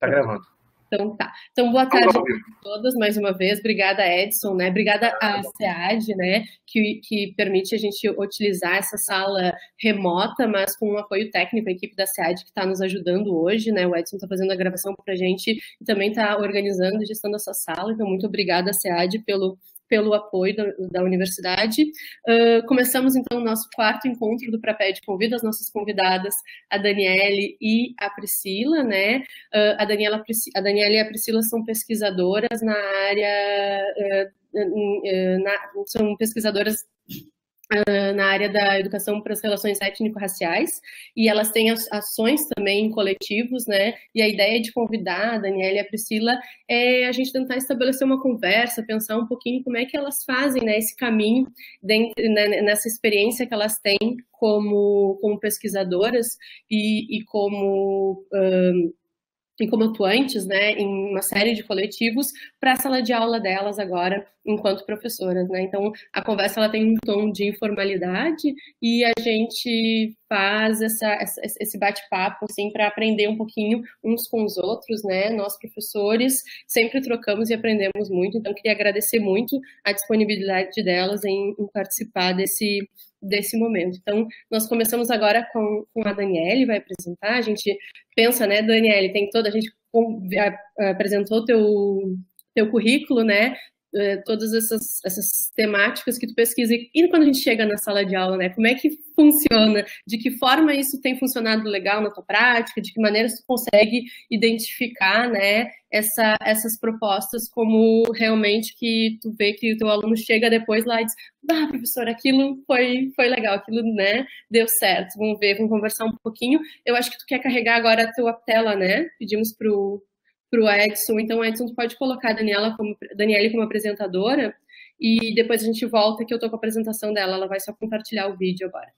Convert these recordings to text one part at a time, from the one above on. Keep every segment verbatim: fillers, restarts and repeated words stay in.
Tá gravando. Então tá. Então, boa tarde a todas, mais uma vez. Obrigada, Edson, né? Obrigada à SEAD, né? Que, que permite a gente utilizar essa sala remota, mas com um apoio técnico, a equipe da SEAD que está nos ajudando hoje, né? O Edson está fazendo a gravação para a gente e também está organizando e gestando essa sala. Então, muito obrigada, SEAD, pelo pelo apoio da, da universidade. Uh, começamos, então, o nosso quarto encontro do Praped. Convido as nossas convidadas, a Daniele e a Priscila, né? Uh, a, Daniela, a Daniela e a Priscila são pesquisadoras na área... Uh, uh, na, são pesquisadoras na área da educação para as relações étnico-raciais, e elas têm ações também em coletivos, né, e a ideia de convidar a Daniela e a Priscila é a gente tentar estabelecer uma conversa, pensar um pouquinho como é que elas fazem, né, esse caminho dentro, né, nessa experiência que elas têm como, como pesquisadoras e, e como... Um, e como atuantes, né, em uma série de coletivos, para a sala de aula delas agora, enquanto professoras, né? Então, a conversa ela tem um tom de informalidade e a gente faz essa, esse bate-papo, assim, para aprender um pouquinho uns com os outros, né? Nós, professores, sempre trocamos e aprendemos muito, então, queria agradecer muito a disponibilidade delas em, em participar desse desse momento. Então, nós começamos agora com, com a Daniele, vai apresentar, a gente pensa, né, Daniele, tem toda, a gente apresentou teu, teu currículo, né, todas essas, essas temáticas que tu pesquisa, e quando a gente chega na sala de aula, né, como é que funciona, de que forma isso tem funcionado legal na tua prática, de que maneira tu consegue identificar, né, essa, essas propostas como realmente que tu vê que o teu aluno chega depois lá e diz, ah, professor, aquilo foi, foi legal, aquilo, né, deu certo, vamos ver, vamos conversar um pouquinho. Eu acho que tu quer carregar agora a tua tela, né, pedimos pro para o Edson, então Edson, tu pode colocar a Daniela como, Daniele como apresentadora e depois a gente volta que eu estou com a apresentação dela, ela vai só compartilhar o vídeo agora.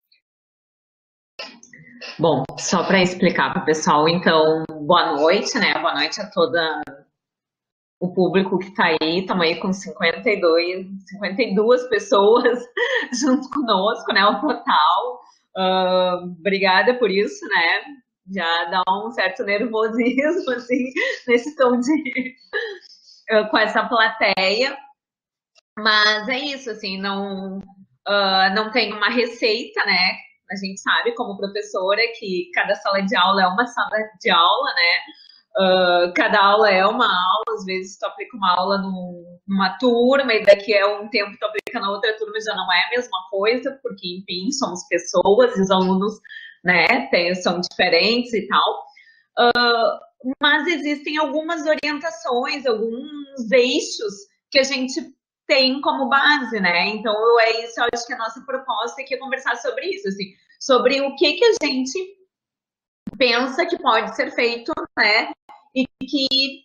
Bom, só para explicar para o pessoal, então, boa noite, né? Boa noite a todo o público que está aí, estamos aí com cinquenta e dois, cinquenta e duas pessoas junto conosco, né? O total. Uh, obrigada por isso, né? Já dá um certo nervosismo, assim, nesse tom de... com essa plateia. Mas é isso, assim, não, uh, não tem uma receita, né? A gente sabe, como professora, que cada sala de aula é uma sala de aula, né? Uh, cada aula é uma aula, às vezes tu aplica uma aula num, numa turma e daqui a um tempo tu aplica na outra turma e já não é a mesma coisa, porque, enfim, somos pessoas e os alunos, né, tem, são diferentes e tal, uh, mas existem algumas orientações, alguns eixos que a gente tem como base, né, então é isso, eu acho que a nossa proposta é que é conversar sobre isso, assim, sobre o que que a gente pensa que pode ser feito, né, e que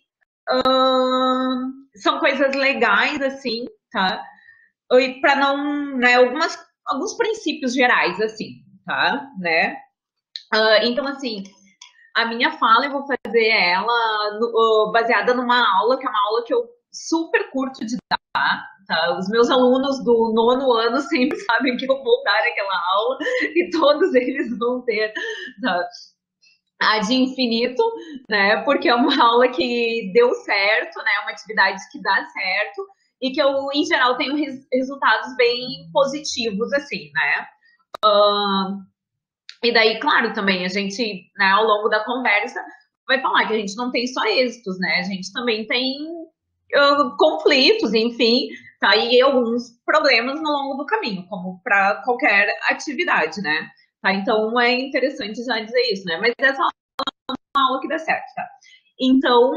uh, são coisas legais, assim, tá, e para não, né, algumas, alguns princípios gerais, assim, tá, né. Uh, então, assim, a minha fala eu vou fazer ela no, uh, baseada numa aula, que é uma aula que eu super curto de dar, tá? Os meus alunos do nono ano sempre sabem que eu vou dar aquela aula e todos eles vão ter, tá? A de infinito, né? Porque é uma aula que deu certo, né? Uma atividade que dá certo e que eu, em geral, tenho res resultados bem positivos, assim, né? Uh, E daí, claro, também a gente, né, ao longo da conversa, vai falar que a gente não tem só êxitos, né? A gente também tem uh, conflitos, enfim, tá? E alguns problemas no longo do caminho, como para qualquer atividade, né? Tá? Então, é interessante já dizer isso, né? Mas essa aula é uma aula que dá certo, tá? Então,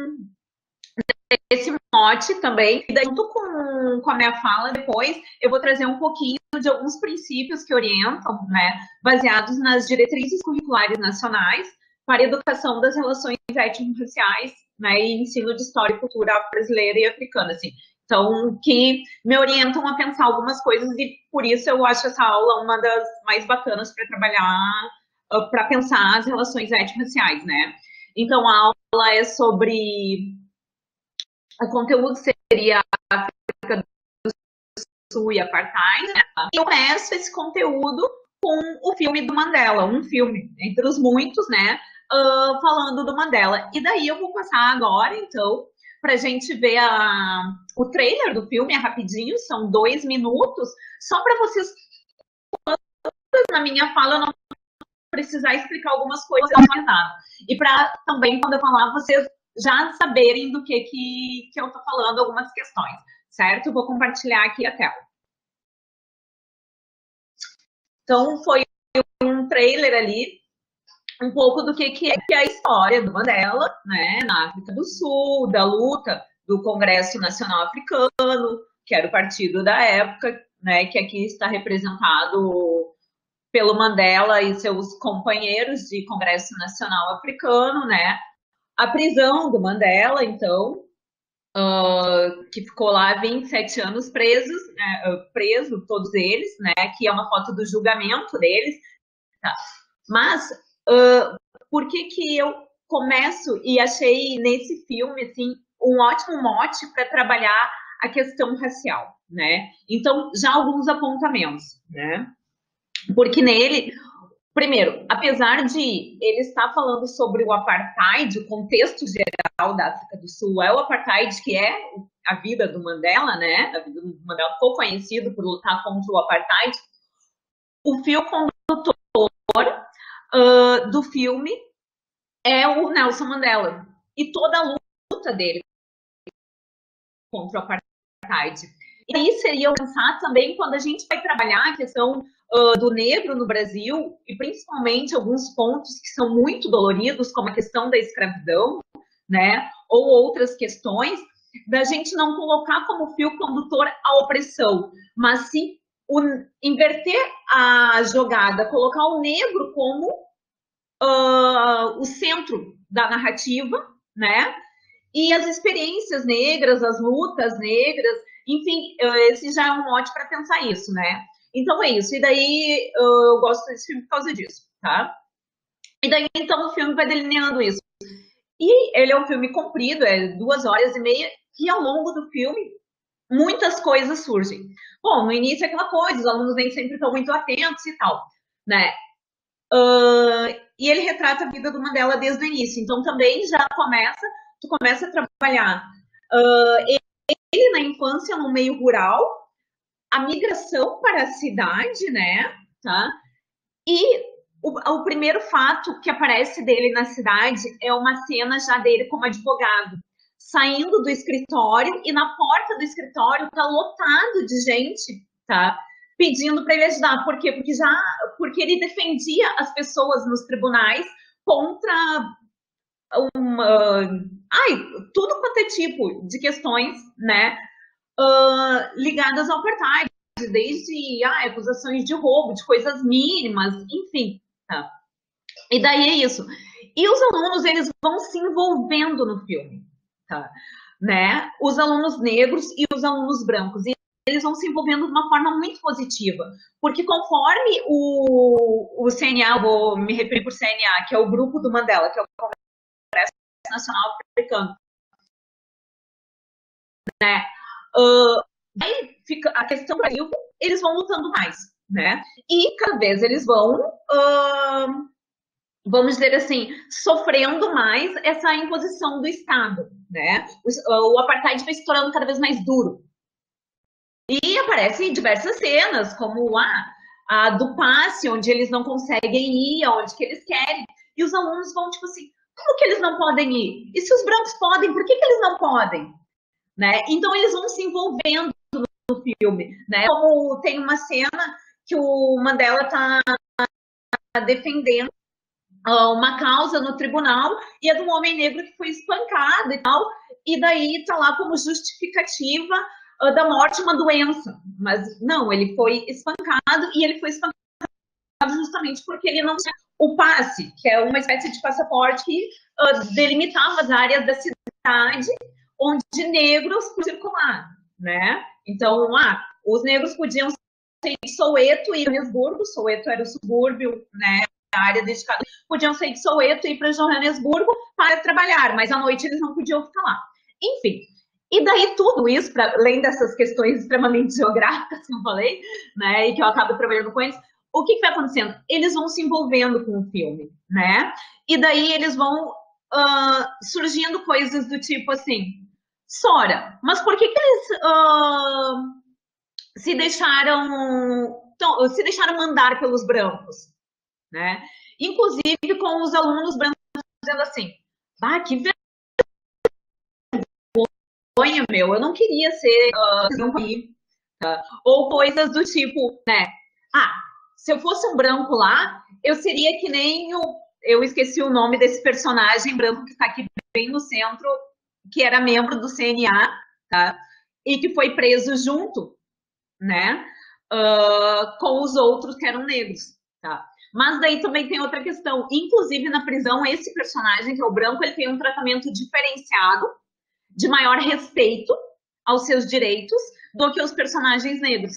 esse mote também, e daí, junto com, com a minha fala depois, eu vou trazer um pouquinho de alguns princípios que orientam, né, baseados nas diretrizes curriculares nacionais para a educação das relações étnico-raciais, né, e ensino de história e cultura brasileira e africana, assim. Então, que me orientam a pensar algumas coisas e por isso eu acho essa aula uma das mais bacanas para trabalhar, uh, para pensar as relações étnico-raciais, né. Então, a aula é sobre... O conteúdo seria a África do Sul e Apartheid, né? E eu começo esse conteúdo com o filme do Mandela, um filme, entre os muitos, né? uh, falando do Mandela. E daí eu vou passar agora, então, para a gente ver a, o trailer do filme, é rapidinho, são dois minutos, só para vocês, na minha fala, não precisar explicar algumas coisas nada. E para também, quando eu falar, vocês já saberem do que, que, que eu estou falando, algumas questões, certo? Eu vou compartilhar aqui a tela. Então, foi um trailer ali, um pouco do que, que é a história do Mandela, né, na África do Sul, da luta do Congresso Nacional Africano, que era o partido da época, né, que aqui está representado pelo Mandela e seus companheiros de Congresso Nacional Africano, né, a prisão do Mandela, então, uh, que ficou lá vinte e sete anos presos, né, preso, todos eles, né, que é uma foto do julgamento deles, tá. Mas, uh, por que que eu começo e achei nesse filme, assim, um ótimo mote para trabalhar a questão racial, né? Então, já alguns apontamentos, né? Porque nele, primeiro, apesar de ele estar falando sobre o apartheid, o contexto geral da África do Sul é o apartheid, que é a vida do Mandela, né? A vida do Mandela ficou conhecido por lutar contra o apartheid. O fio condutor uh, do filme é o Nelson Mandela e toda a luta dele contra o apartheid. E aí seria pensar também quando a gente vai trabalhar a questão uh, do negro no Brasil, e principalmente alguns pontos que são muito doloridos, como a questão da escravidão, né, ou outras questões, da gente não colocar como fio condutor a opressão, mas sim o, inverter a jogada, colocar o negro como uh, o centro da narrativa, né, e as experiências negras, as lutas negras, enfim, esse já é um mote para pensar isso, né? Então é isso. E daí eu gosto desse filme por causa disso, tá? E daí então o filme vai delineando isso. E ele é um filme comprido, é duas horas e meia, e ao longo do filme muitas coisas surgem. Bom, no início é aquela coisa, os alunos nem sempre estão muito atentos e tal, né? Uh, e ele retrata a vida do Mandela desde o início. Então também já começa, tu começa a trabalhar uh, ele, ele na infância no meio rural, a migração para a cidade, né, tá? E o, o primeiro fato que aparece dele na cidade é uma cena já dele como advogado, saindo do escritório, e na porta do escritório tá lotado de gente, tá? Pedindo para ele ajudar. Por quê? Porque, já, porque ele defendia as pessoas nos tribunais contra uma, ai, tudo quanto é tipo de questões, né, uh, ligadas ao apartheid, desde ah, acusações de roubo, de coisas mínimas, enfim, tá? E daí é isso. E os alunos, eles vão se envolvendo no filme, tá? Né? Os alunos negros e os alunos brancos. E eles vão se envolvendo de uma forma muito positiva, porque conforme o, o C N A, vou me referir por C N A, que é o grupo do Mandela, que é o Congresso Nacional Africano, né? Uh, aí fica a questão do Brasil, eles vão lutando mais, né? E cada vez eles vão, uh, vamos dizer assim, sofrendo mais essa imposição do Estado, né? O, o apartheid vai se tornando cada vez mais duro. E aparecem diversas cenas, como a, a do passe, onde eles não conseguem ir aonde que eles querem. E os alunos vão, tipo assim, como que eles não podem ir? E se os brancos podem, por que que eles não podem? Né? Então eles vão se envolvendo no filme, né? Como tem uma cena que o Mandela está defendendo uma causa no tribunal, e é de um homem negro que foi espancado e tal, e daí tá lá como justificativa uh, da morte uma doença, mas não, ele foi espancado, e ele foi espancado justamente porque ele não tinha o passe, que é uma espécie de passaporte que uh, delimitava as áreas da cidade onde negros podiam circular, né? Então, ah, os negros podiam ser de Soweto e Joanesburgo, Soweto era o subúrbio, né? A área dedicada, podiam sair de Soweto e ir para Joanesburgo para trabalhar, mas à noite eles não podiam ficar lá. Enfim, e daí tudo isso, pra, além dessas questões extremamente geográficas que eu falei, né, e que eu acabo trabalhando com eles, o que, que vai acontecendo? Eles vão se envolvendo com o filme, né? E daí eles vão uh, surgindo coisas do tipo assim, Sora, mas por que, que eles uh, se deixaram então, se deixaram mandar pelos brancos, né? Inclusive com os alunos brancos dizendo assim, ah, que vergonha, meu, eu não queria ser uh, uh, ou coisas do tipo, né? Ah, se eu fosse um branco lá, eu seria que nem o, eu esqueci o nome desse personagem branco que está aqui bem no centro, que era membro do C N A, tá? E que foi preso junto, né? Uh, com os outros que eram negros, tá? Mas daí também tem outra questão. Inclusive, na prisão, esse personagem, que é o branco, ele tem um tratamento diferenciado, de maior respeito aos seus direitos do que os personagens negros,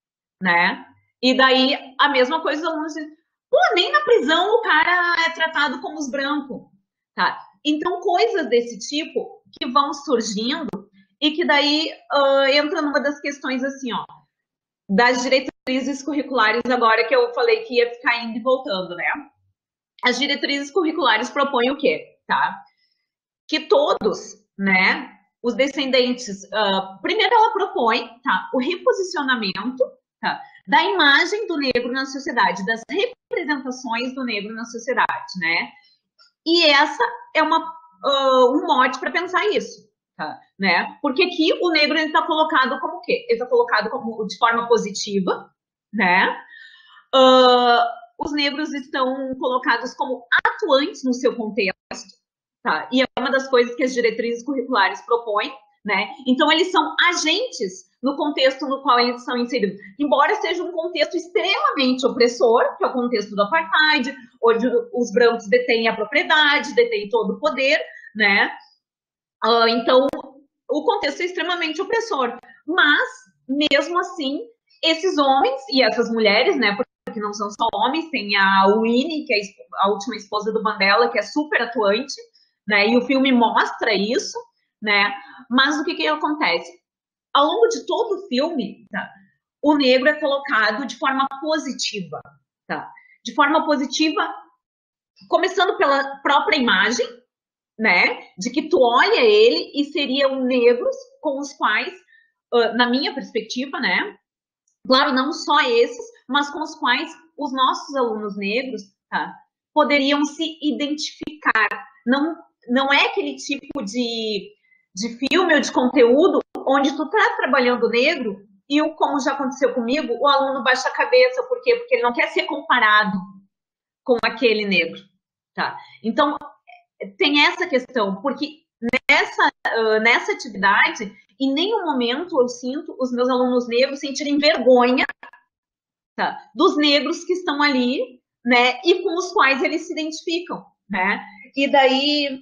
né? E daí, a mesma coisa, os alunos dizem, pô, nem na prisão o cara é tratado como os brancos, tá? Então, coisas desse tipo que vão surgindo e que daí uh, entra numa das questões assim, ó, das diretrizes curriculares, agora que eu falei que ia ficar indo e voltando, né? As diretrizes curriculares propõem o quê? Tá? Que todos, né, os descendentes, uh, primeiro ela propõe, tá, o reposicionamento, tá, da imagem do negro na sociedade, das representações do negro na sociedade, né? E essa é uma, uh, um mote para pensar isso. Tá, né? Porque aqui o negro está colocado como o quê? Ele está colocado como, de forma positiva, né? Uh, os negros estão colocados como atuantes no seu contexto, tá? E é uma das coisas que as diretrizes curriculares propõem, né? Então eles são agentes no contexto no qual eles são inseridos, embora seja um contexto extremamente opressor, que é o contexto do apartheid, onde os brancos detêm a propriedade, detêm todo o poder, né? Uh, então, o contexto é extremamente opressor. Mas, mesmo assim, esses homens e essas mulheres, né, porque não são só homens, tem a Winnie, que é a última esposa do Mandela, que é super atuante, né, e o filme mostra isso, né, mas o que que acontece? Ao longo de todo o filme, tá, o negro é colocado de forma positiva, tá, de forma positiva, começando pela própria imagem, né, de que tu olha ele e seriam negros com os quais, uh, na minha perspectiva, né, claro, não só esses, mas com os quais os nossos alunos negros, tá, poderiam se identificar. Não, não é aquele tipo de, de filme ou de conteúdo onde tu tá trabalhando negro e, como já aconteceu comigo, o aluno baixa a cabeça. Por quê? Porque ele não quer ser comparado com aquele negro, tá? Então, tem essa questão, porque nessa, uh, nessa atividade, em nenhum momento eu sinto os meus alunos negros sentirem vergonha, tá, dos negros que estão ali, né, e com os quais eles se identificam, né? E daí,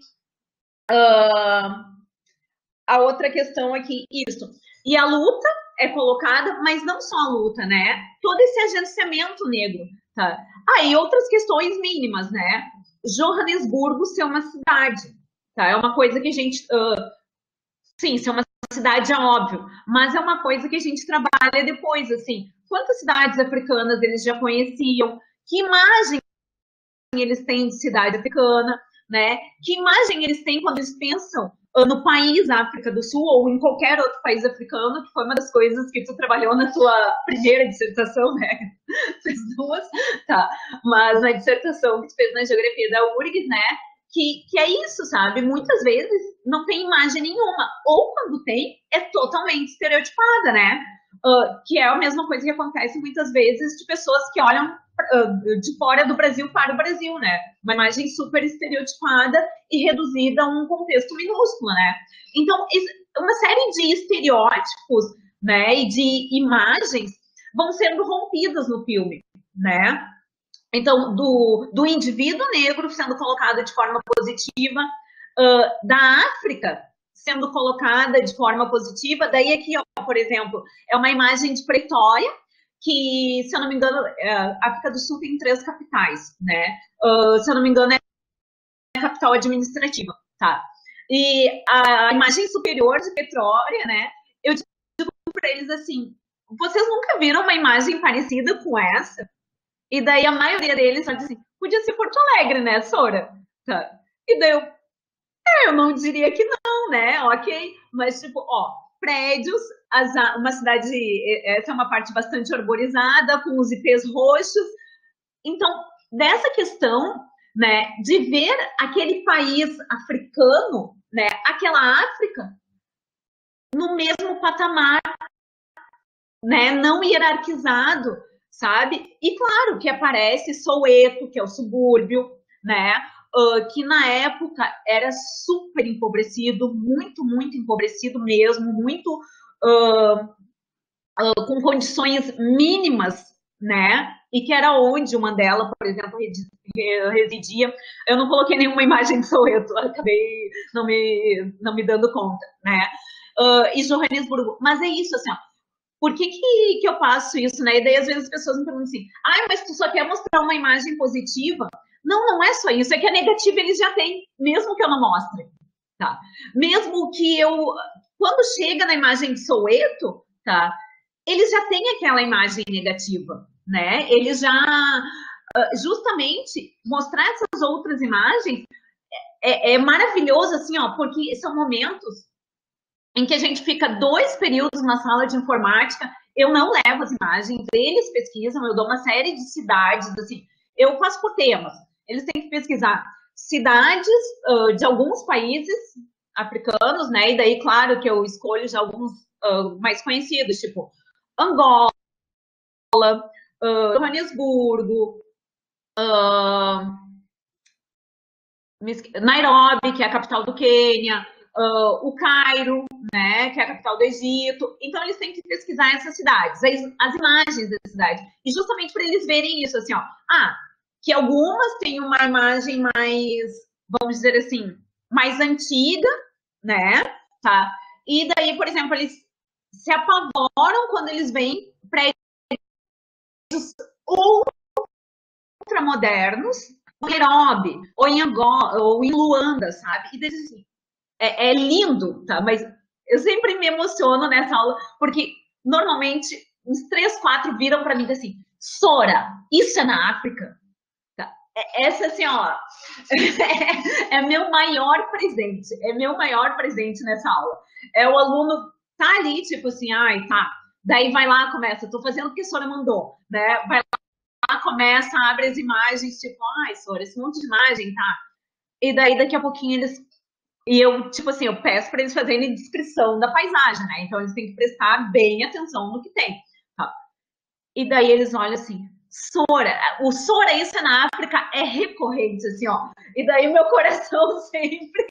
uh, a outra questão aqui, isso. E a luta é colocada, mas não só a luta, né? Todo esse agenciamento negro, tá? Ah, e outras questões mínimas, né? Joanesburgo ser uma cidade, tá? É uma coisa que a gente, uh, sim, ser uma cidade é óbvio, mas é uma coisa que a gente trabalha depois, assim, quantas cidades africanas eles já conheciam, que imagem eles têm de cidade africana, né? Que imagem eles têm quando eles pensam uh, no país África do Sul ou em qualquer outro país africano, que foi uma das coisas que tu trabalhou na tua primeira dissertação, né? Fez duas, tá? Mas na dissertação que tu fez na geografia da U R G S, né? Que, que é isso, sabe? Muitas vezes não tem imagem nenhuma, ou quando tem, é totalmente estereotipada, né? Uh, que é a mesma coisa que acontece muitas vezes de pessoas que olham uh, de fora do Brasil para o Brasil, né? Uma imagem super estereotipada e reduzida a um contexto minúsculo, né? Então, uma série de estereótipos, né, e de imagens vão sendo rompidas no filme, né? Então, do, do indivíduo negro sendo colocado de forma positiva, uh, da África sendo colocada de forma positiva. Daí aqui, ó, por exemplo, é uma imagem de Pretória, que, se eu não me engano, a África do Sul tem três capitais, né? Uh, se eu não me engano, é a capital administrativa, tá? E a imagem superior de Pretória, né? Eu digo para eles assim, vocês nunca viram uma imagem parecida com essa? E daí a maioria deles vai dizer assim, podia ser Porto Alegre, né, Sora? Tá. E daí eu, é, eu não diria que não, né? Ok. Mas, tipo, ó, prédios, as, uma cidade, essa é uma parte bastante arborizada, com os I Ps roxos. Então, dessa questão, né, de ver aquele país africano, né, aquela África, no mesmo patamar, né, não hierarquizado, sabe? E claro que aparece Soweto, que é o subúrbio, né, uh, que na época era super empobrecido, muito, muito empobrecido mesmo, muito uh, uh, com condições mínimas, né? E que era onde o Mandela, por exemplo, residia. Eu não coloquei nenhuma imagem de Soweto, acabei não me, não me dando conta, né? Uh, e Joanesburgo. Mas é isso, assim, ó, por que, que, que eu passo isso, né? E daí, às vezes, as pessoas me perguntam assim, ah, mas tu só quer mostrar uma imagem positiva? Não, não é só isso, é que a negativa eles já têm, mesmo que eu não mostre, tá? Mesmo que eu, quando chega na imagem de Soweto, tá? Eles já têm aquela imagem negativa, né? Eles já, justamente, mostrar essas outras imagens é, é maravilhoso, assim, ó, porque são momentos em que a gente fica dois períodos na sala de informática, eu não levo as imagens, eles pesquisam, eu dou uma série de cidades, assim, eu faço por temas, eles têm que pesquisar cidades uh, de alguns países africanos, né, e daí, claro, que eu escolho já alguns uh, mais conhecidos, tipo Angola, uh, Joanesburgo, uh, Nairobi, que é a capital do Quênia, uh, o Cairo, né, que é a capital do Egito. Então, eles têm que pesquisar essas cidades, as, as imagens da cidade. E justamente para eles verem isso, assim, ó, ah, que algumas têm uma imagem mais, vamos dizer assim, mais antiga, né, tá? E daí, por exemplo, eles se apavoram quando eles veem prédios ultramodernos, em Nairobi, ou em Angola, ou em Luanda, sabe? E daí, assim, é, é lindo, tá? Mas eu sempre me emociono nessa aula, porque normalmente uns três, quatro viram para mim assim, Sora, isso é na África? Tá? Essa, assim, ó, é, é meu maior presente, é meu maior presente nessa aula. É o aluno tá ali, tipo assim, ai, tá. Daí vai lá, começa, tô fazendo o que a Sora mandou, né? Vai lá, começa, abre as imagens, tipo, ai, Sora, esse monte de imagem, tá? E daí, daqui a pouquinho, eles e eu, tipo assim, eu peço para eles fazerem descrição da paisagem, né? Então, eles têm que prestar bem atenção no que tem. Tá? E daí eles olham assim, Sora, o Sora, isso é na África, é recorrente, assim, ó. E daí meu coração sempre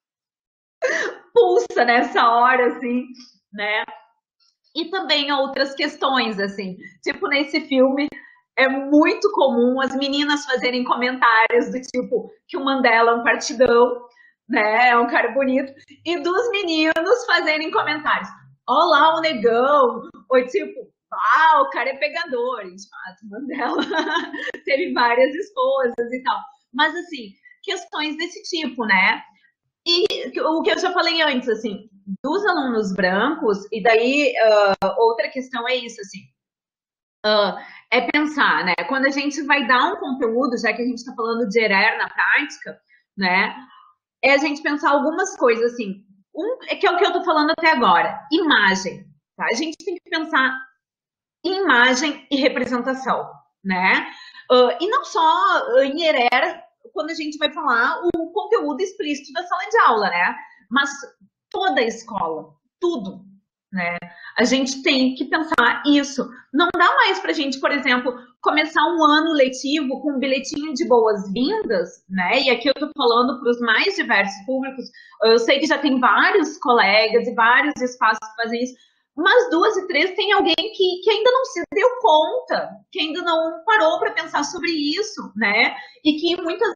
pulsa nessa hora, assim, né? E também outras questões, assim. Tipo, nesse filme, é muito comum as meninas fazerem comentários do tipo que o Mandela é um partidão, né? É um cara bonito. E dos meninos fazerem comentários. Olá, o negão. Ou tipo, ah, o cara é pegador. E, de fato, Mandela teve várias esposas e tal. Mas, assim, questões desse tipo, né? E o que eu já falei antes, assim, dos alunos brancos, e daí uh, outra questão é isso, assim, uh, é pensar, né? Quando a gente vai dar um conteúdo, já que a gente está falando de ERER na prática, né? É a gente pensar algumas coisas, assim, um, é que é o que eu tô falando até agora, imagem, tá? A gente tem que pensar em imagem e representação, né? Uh, e não só em ERER, quando a gente vai falar o conteúdo explícito da sala de aula, né? Mas toda a escola, tudo, né? A gente tem que pensar isso. Não dá mais pra gente, por exemplo, começar um ano letivo com um bilhetinho de boas-vindas, né? E aqui eu tô falando para os mais diversos públicos. Eu sei que já tem vários colegas e vários espaços que fazem isso, mas duas e três tem alguém que, que ainda não se deu conta, que ainda não parou para pensar sobre isso, né? E que muitas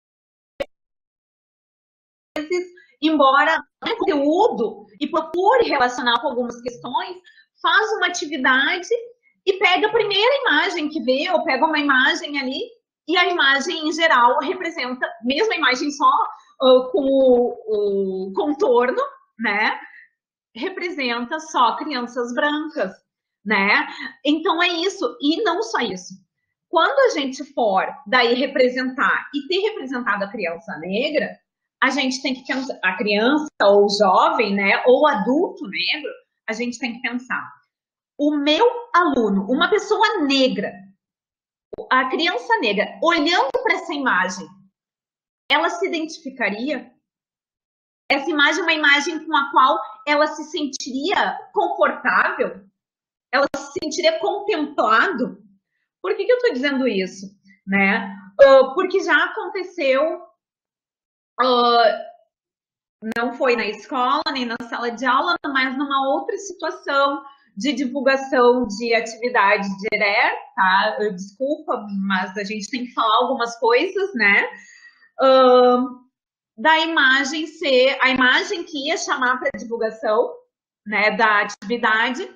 vezes, embora tenha conteúdo e procure relacionar com algumas questões, faz uma atividade e pega a primeira imagem que vê, ou pega uma imagem ali, e a imagem em geral representa, mesmo a imagem só uh, com o, o contorno, né? Representa só crianças brancas, né? Então é isso, e não só isso. quando a gente for daí representar e ter representado a criança negra, a gente tem que pensar, a criança ou jovem, né, ou adulto negro, a gente tem que pensar, o meu aluno, uma pessoa negra, a criança negra, olhando para essa imagem, ela se identificaria? Essa imagem é uma imagem com a qual ela se sentiria confortável? Ela se sentiria contemplado? Por que que eu estou dizendo isso? Né? Uh, porque já aconteceu, uh, não foi na escola, nem na sala de aula, mas numa outra situação de divulgação de atividade de E R E R, tá? Desculpa, mas a gente tem que falar algumas coisas, né? Uh, da imagem ser, a imagem que ia chamar para divulgação, né, da atividade,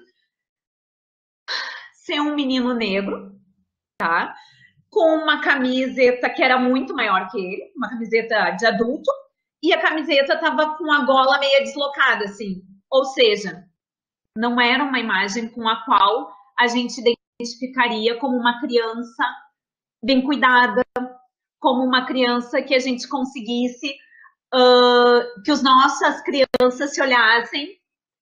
ser um menino negro, tá? Com uma camiseta que era muito maior que ele, uma camiseta de adulto, e a camiseta tava com a gola meio deslocada, assim. Ou seja, não era uma imagem com a qual a gente identificaria como uma criança bem cuidada, como uma criança que a gente conseguisse uh, que as nossas crianças se olhassem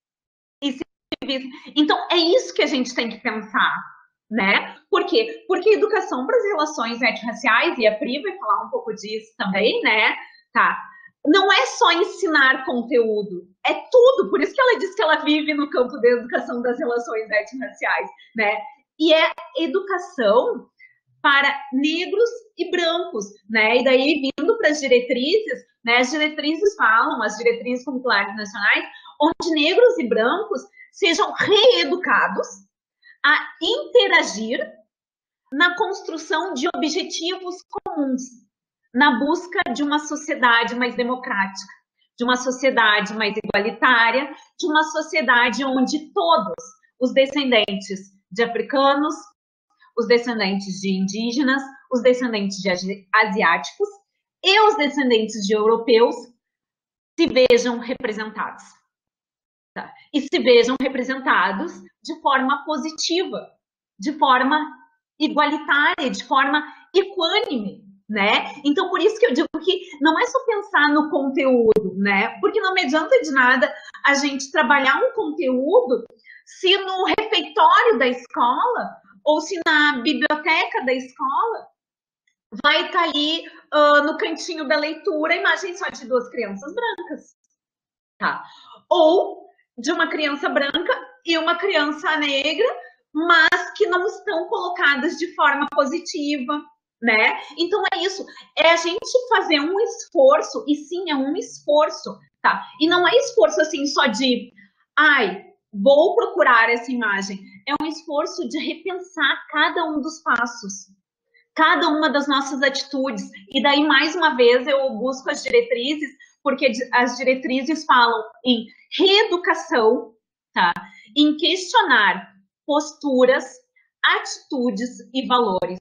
e se vissem. Então, é isso que a gente tem que pensar, né? Por quê? Porque a educação para as relações étnico-raciais, e a Pri vai falar um pouco disso também, né? Tá. Não é só ensinar conteúdo, é tudo. Por isso que ela diz que ela vive no campo da educação das relações étnico-raciais, né? E é educação para negros e brancos, né? E daí, vindo para as diretrizes, né? As diretrizes falam, as diretrizes curriculares nacionais, onde negros e brancos sejam reeducados a interagir na construção de objetivos comuns, na busca de uma sociedade mais democrática, de uma sociedade mais igualitária, de uma sociedade onde todos os descendentes de africanos, os descendentes de indígenas, os descendentes de asiáticos e os descendentes de europeus se vejam representados. Tá? E se vejam representados de forma positiva, de forma igualitária, de forma equânime, né? Então, por isso que eu digo que não é só pensar no conteúdo, né? Porque não me adianta de nada a gente trabalhar um conteúdo se no refeitório da escola ou se na biblioteca da escola vai estar ali uh, no cantinho da leitura a imagem só de duas crianças brancas, tá? Ou de uma criança branca e uma criança negra, mas que não estão colocadas de forma positiva, né? Então é isso, é a gente fazer um esforço, e sim, é um esforço, tá? E não é esforço assim só de, ai, vou procurar essa imagem, é um esforço de repensar cada um dos passos, cada uma das nossas atitudes, e daí, mais uma vez, eu busco as diretrizes, porque as diretrizes falam em reeducação, tá? Em questionar posturas, atitudes e valores,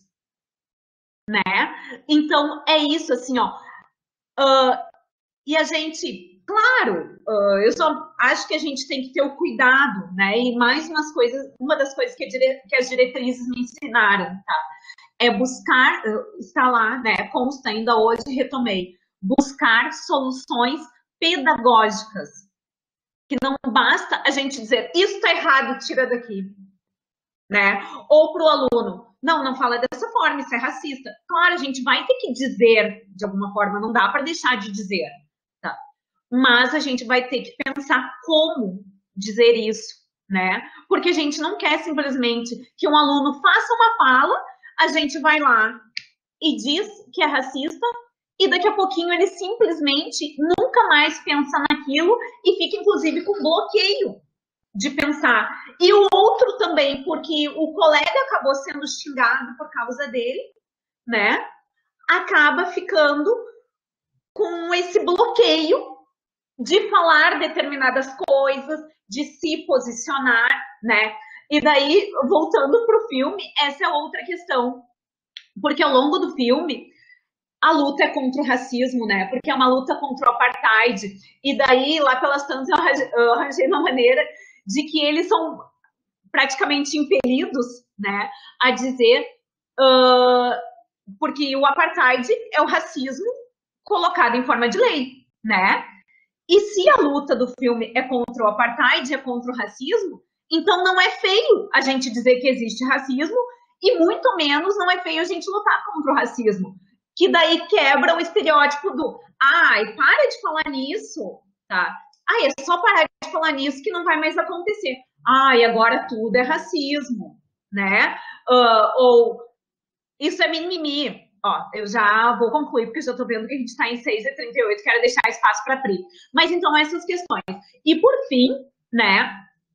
né? Então, é isso, assim, ó. Uh, e a gente, claro, uh, eu só acho que a gente tem que ter o cuidado, né? E mais umas coisas, uma das coisas que, a dire, que as diretrizes me ensinaram, tá? É buscar, uh, está lá, né? Consta, ainda hoje retomei, buscar soluções pedagógicas. Que não basta a gente dizer, isso está errado, tira daqui, né? Ou para o aluno, não, não fala dessa forma, isso é racista. Claro, a gente vai ter que dizer de alguma forma, não dá para deixar de dizer, tá? Mas a gente vai ter que pensar como dizer isso, né? Porque a gente não quer simplesmente que um aluno faça uma fala, a gente vai lá e diz que é racista, e daqui a pouquinho ele simplesmente nunca mais pensa naquilo e fica, inclusive, com bloqueio de pensar. E o outro também, porque o colega acabou sendo xingado por causa dele, né? Acaba ficando com esse bloqueio de falar determinadas coisas, de se posicionar, né? E daí, voltando para o filme, essa é outra questão. Porque ao longo do filme, a luta é contra o racismo, né? Porque é uma luta contra o apartheid. E daí, lá pelas tantas, eu arranjei uma maneira de que eles são praticamente impelidos, né, a dizer Uh, porque o apartheid é o racismo colocado em forma de lei, né? E se a luta do filme é contra o apartheid, é contra o racismo, então não é feio a gente dizer que existe racismo e muito menos não é feio a gente lutar contra o racismo. Que daí quebra o estereótipo do ai, para de falar nisso, tá? Ai, é só parar de falar nisso que não vai mais acontecer. Ai, agora tudo é racismo, né? Uh, ou isso é mimimi. Ó, eu já vou concluir, porque eu já tô vendo que a gente está em seis e trinta e oito, quero deixar espaço para a Pri. Mas então, essas questões. E por fim, né,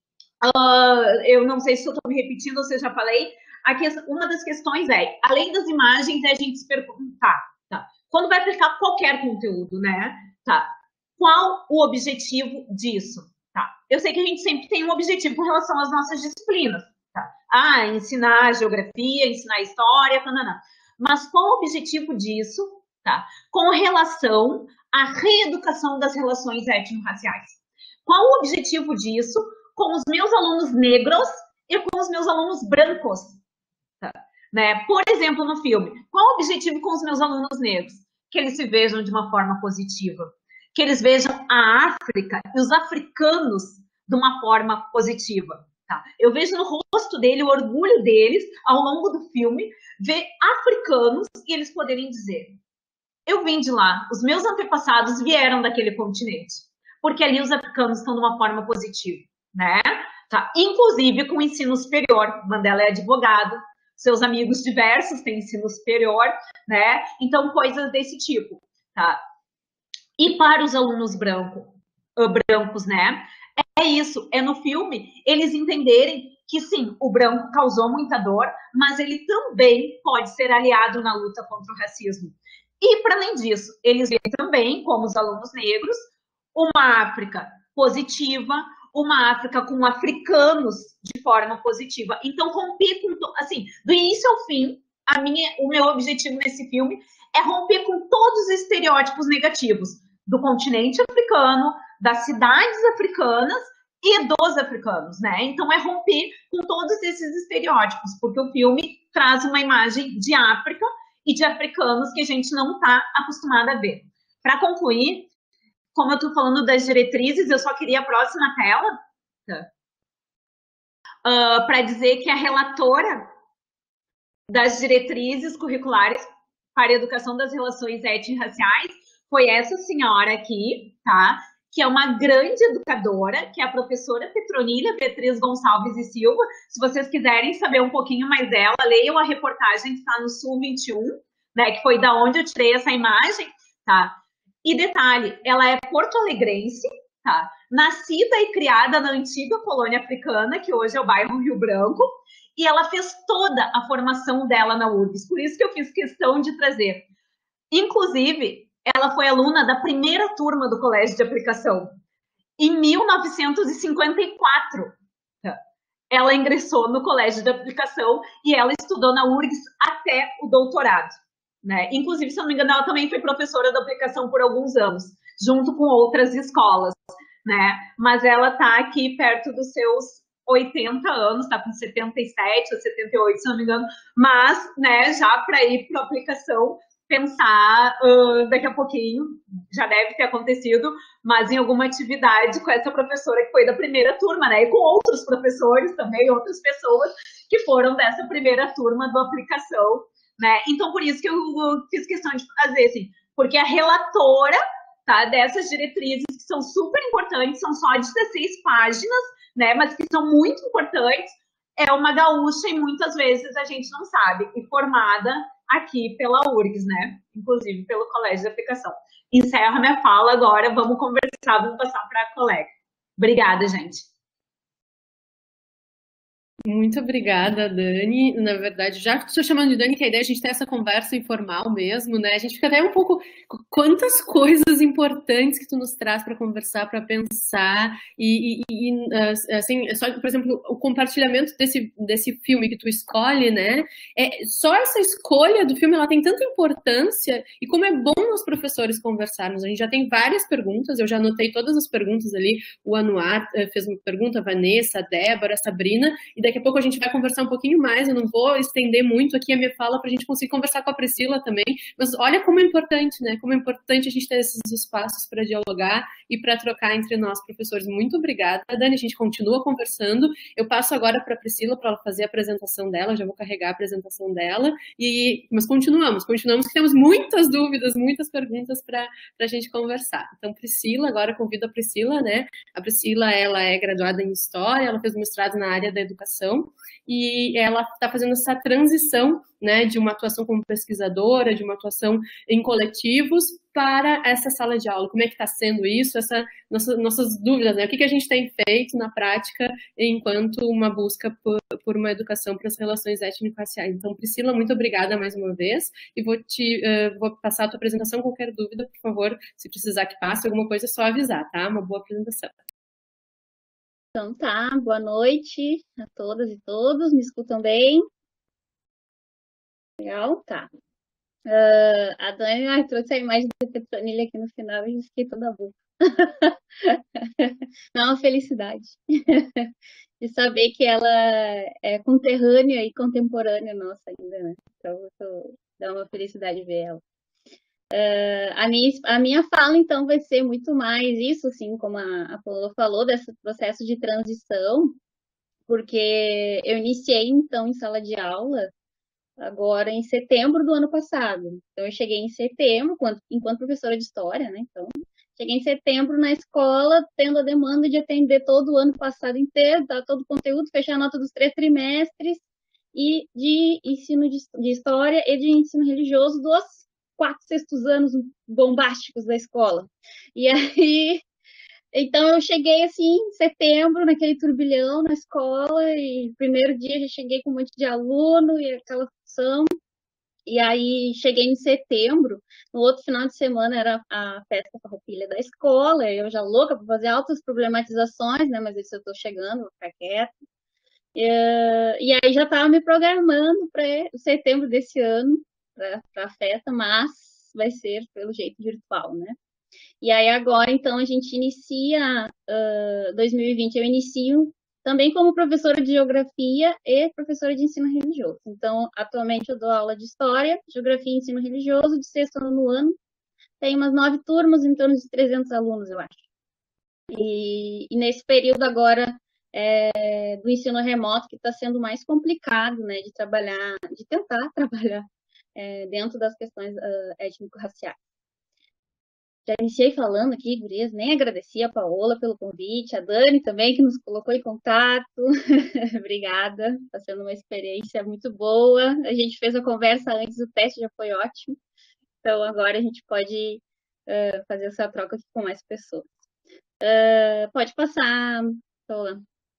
uh, eu não sei se eu tô me repetindo ou se eu já falei, a que, uma das questões é, além das imagens, é a gente se perguntar, tá, quando vai aplicar qualquer conteúdo, né, tá, qual o objetivo disso? Tá, eu sei que a gente sempre tem um objetivo com relação às nossas disciplinas, tá, ah, ensinar geografia, ensinar história, tanana. Mas qual o objetivo disso, tá? Com relação à reeducação das relações étnico-raciais? Qual o objetivo disso com os meus alunos negros e com os meus alunos brancos? Tá? Né? Por exemplo, no filme, qual o objetivo com os meus alunos negros? Que eles se vejam de uma forma positiva. Que eles vejam a África e os africanos de uma forma positiva. Tá? Eu vejo no rosto dele o orgulho deles, ao longo do filme, ver africanos e eles poderem dizer: eu vim de lá, os meus antepassados vieram daquele continente, porque ali os africanos estão de uma forma positiva, né? Tá? Inclusive com o ensino superior. Mandela é advogado, seus amigos diversos têm ensino superior, né? Então, coisas desse tipo, tá? E para os alunos branco, brancos, né? É isso, é no filme eles entenderem que sim, o branco causou muita dor, mas ele também pode ser aliado na luta contra o racismo. E, para além disso, eles veem também, como os alunos negros, uma África positiva, uma África com africanos de forma positiva. Então, romper com, assim, do início ao fim, a minha, o meu objetivo nesse filme é romper com todos os estereótipos negativos do continente africano, das cidades africanas e dos africanos, né? Então é romper com todos esses estereótipos, porque o filme traz uma imagem de África e de africanos que a gente não está acostumado a ver. Para concluir, como eu estou falando das diretrizes, eu só queria a próxima tela, uh, para dizer que a relatora das diretrizes curriculares para a educação das relações étnico-raciais foi essa senhora aqui, tá? Que é uma grande educadora, que é a professora Petronila Beatriz Gonçalves e Silva. Se vocês quiserem saber um pouquinho mais dela, leiam a reportagem que está no Sul vinte e um, né, que foi da onde eu tirei essa imagem, tá? E detalhe, ela é porto-alegrense, tá? Nascida e criada na antiga colônia africana, que hoje é o bairro Rio Branco, e ela fez toda a formação dela na U R G S, por isso que eu fiz questão de trazer. Inclusive, ela foi aluna da primeira turma do Colégio de Aplicação. Em mil novecentos e cinquenta e quatro, ela ingressou no Colégio de Aplicação e ela estudou na U R G S até o doutorado, né? Inclusive, se eu não me engano, ela também foi professora da aplicação por alguns anos, junto com outras escolas, né? Mas ela está aqui perto dos seus oitenta anos, está com setenta e sete ou setenta e oito, se não me engano, mas, né, já para ir para a aplicação, pensar uh, daqui a pouquinho, já deve ter acontecido, mas em alguma atividade com essa professora que foi da primeira turma, né, e com outros professores também, outras pessoas que foram dessa primeira turma da aplicação, né, então por isso que eu fiz questão de fazer, assim, porque a relatora, tá, dessas diretrizes que são super importantes, são só dezesseis páginas, né, mas que são muito importantes, é uma gaúcha e muitas vezes a gente não sabe, e formada aqui pela U R G S, né? Inclusive pelo Colégio de Aplicação. Encerro a minha fala agora, vamos conversar, vamos passar para a colega. Obrigada, gente. Muito obrigada, Dani. Na verdade, já estou chamando de Dani, que a ideia é a gente ter essa conversa informal mesmo, né? A gente fica até um pouco... Quantas coisas importantes que tu nos traz para conversar, para pensar, e, e, e assim, só, por exemplo, o compartilhamento desse, desse filme que tu escolhe, né? É, só essa escolha do filme, ela tem tanta importância, e como é bom nós professores conversarmos. A gente já tem várias perguntas, eu já anotei todas as perguntas ali, o Anuar fez uma pergunta, a Vanessa, a Débora, a Sabrina, e daqui a pouco a gente vai conversar um pouquinho mais, eu não vou estender muito aqui a minha fala para a gente conseguir conversar com a Priscila também, mas olha como é importante, né? Como é importante a gente ter esses espaços para dialogar e para trocar entre nós, professores. Muito obrigada, Dani, a gente continua conversando. Eu passo agora para a Priscila para ela fazer a apresentação dela, já vou carregar a apresentação dela, e... mas continuamos, continuamos, que temos muitas dúvidas, muitas perguntas para a gente conversar. Então, Priscila, agora convido a Priscila, né? A Priscila, ela é graduada em História, ela fez mestrado na área da educação, e ela está fazendo essa transição, né, de uma atuação como pesquisadora, de uma atuação em coletivos, para essa sala de aula. Como é que está sendo isso? Essa, nossa, nossas dúvidas, né? O que, que a gente tem feito na prática enquanto uma busca por, por uma educação para as relações étnico-raciais. Então, Priscila, muito obrigada mais uma vez, e vou, te, uh, vou passar a tua apresentação. Qualquer dúvida, por favor, se precisar que passe alguma coisa, é só avisar, tá? Uma boa apresentação. Então tá, boa noite a todas e todos, me escutam bem? Legal, tá. Uh, a Dani ai, trouxe a imagem da Petronilha aqui no final e fiquei toda boa. Não, uma felicidade de saber que ela é conterrânea e contemporânea nossa ainda, né? Então, tô, dá uma felicidade ver ela. Uh, a, minha, a minha fala, então, vai ser muito mais isso, assim, como a, a Paula falou, desse processo de transição, porque eu iniciei, então, em sala de aula agora em setembro do ano passado. Então, eu cheguei em setembro, enquanto, enquanto professora de História, né? Então, cheguei em setembro na escola, tendo a demanda de atender todo o ano passado inteiro, dar todo o conteúdo, fechar a nota dos três trimestres, e de ensino de, de História e de ensino religioso dos quatro sextos anos bombásticos da escola. E aí, então eu cheguei assim em setembro, naquele turbilhão na escola, e primeiro dia já cheguei com um monte de aluno e aquela função. E aí cheguei em setembro, no outro final de semana era a festa farroupilha da escola, eu já louca para fazer altas problematizações, né? Mas isso eu tô chegando, vou ficar quieta. E, e aí já estava me programando para setembro desse ano, para a festa, mas vai ser pelo jeito virtual, né? E aí agora, então, a gente inicia, uh, dois mil e vinte, eu inicio também como professora de Geografia e professora de Ensino Religioso. Então, atualmente eu dou aula de História, Geografia e Ensino Religioso, de sexto ano no ano. Tem umas nove turmas, em torno de trezentos alunos, eu acho. E, e nesse período agora é, do ensino remoto, que está sendo mais complicado, né, de trabalhar, de tentar trabalhar é, dentro das questões uh, étnico-raciais. Já iniciei falando aqui, gurias, nem agradeci a Paola pelo convite, a Dani também, que nos colocou em contato. Obrigada, está sendo uma experiência muito boa. A gente fez a conversa antes, o teste já foi ótimo. Então, agora a gente pode uh, fazer essa troca aqui com mais pessoas. Uh, pode passar, Paola.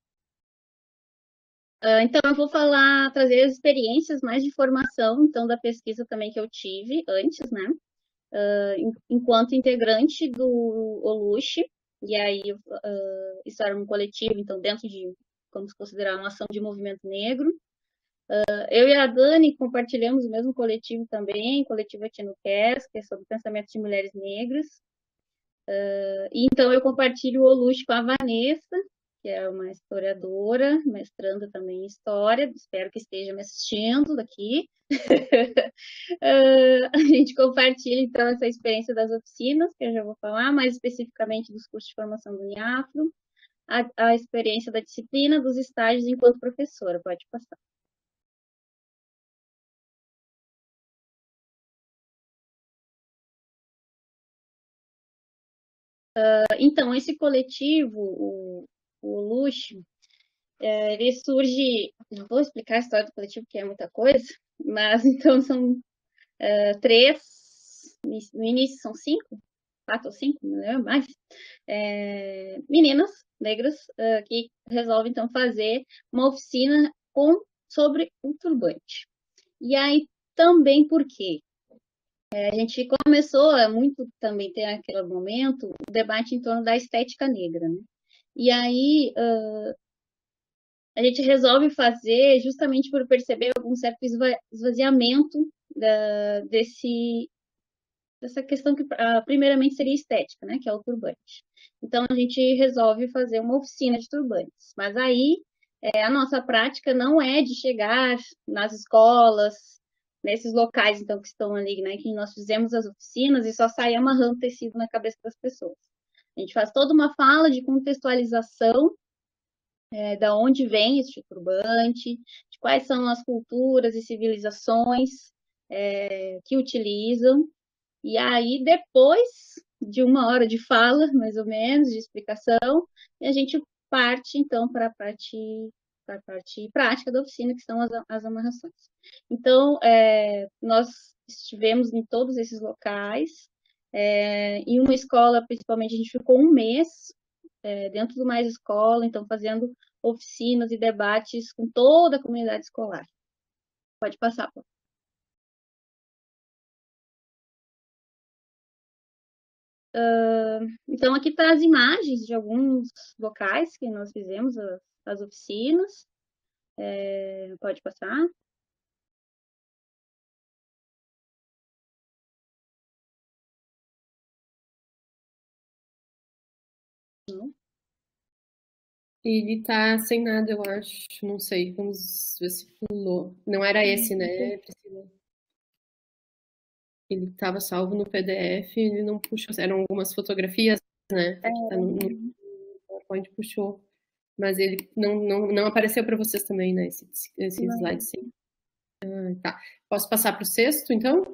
Uh, então, eu vou falar, trazer as experiências mais de formação, então, da pesquisa também que eu tive antes, né? Uh, enquanto integrante do Oluche, e aí uh, isso era um coletivo, então dentro de, vamos considerar uma ação de movimento negro. Uh, eu e a Dani compartilhamos o mesmo coletivo também, coletivo Etnoquest, que é sobre o pensamento de mulheres negras. Uh, e então eu compartilho o Oluche com a Vanessa, que é uma historiadora, mestranda também em História, espero que esteja me assistindo daqui. uh, a gente compartilha, então, essa experiência das oficinas, que eu já vou falar, mais especificamente dos cursos de formação do Uniafro, a, a experiência da disciplina, dos estágios enquanto professora. Pode passar. Uh, então, esse coletivo, o, o Luxo, é, ele surge... Não vou explicar a história do coletivo, que é muita coisa, mas, então, são uh, três... No início são cinco? Quatro ou cinco, não lembro mais. É, meninas negras uh, que resolvem, então, fazer uma oficina com, sobre o turbante. E aí, também por quê? É, a gente começou é, muito também tem aquele momento o debate em torno da estética negra, né? E aí uh, a gente resolve fazer justamente por perceber algum certo esvaziamento da, desse dessa questão que uh, primeiramente seria estética, né? Que é o turbante. Então a gente resolve fazer uma oficina de turbantes, mas aí é, a nossa prática não é de chegar nas escolas, nesses locais, então, que estão ali, né, que nós fizemos as oficinas e só sair amarrando tecido na cabeça das pessoas. A gente faz toda uma fala de contextualização, é, da onde vem esse turbante, de quais são as culturas e civilizações é, que utilizam, e aí depois de uma hora de fala, mais ou menos, de explicação, a gente parte, então, para a parte, para a parte prática da oficina, que são as, as amarrações. Então, é, nós estivemos em todos esses locais, é, em uma escola, principalmente, a gente ficou um mês é, dentro do Mais Escola, então, fazendo oficinas e debates com toda a comunidade escolar. Pode passar, Paulo. Uh, então, aqui está as imagens de alguns locais que nós fizemos as, as oficinas. É, pode passar. Não. Ele tá sem nada, eu acho. Não sei. Vamos ver se pulou. Não era esse, né, Priscila? Ele estava salvo no P D F, ele não puxou. Eram algumas fotografias, né? É, que tá no, no PowerPoint puxou. Mas ele não, não, não apareceu para vocês também, né? Esse, esse slide sim. Ah, tá. Posso passar para o sexto, então?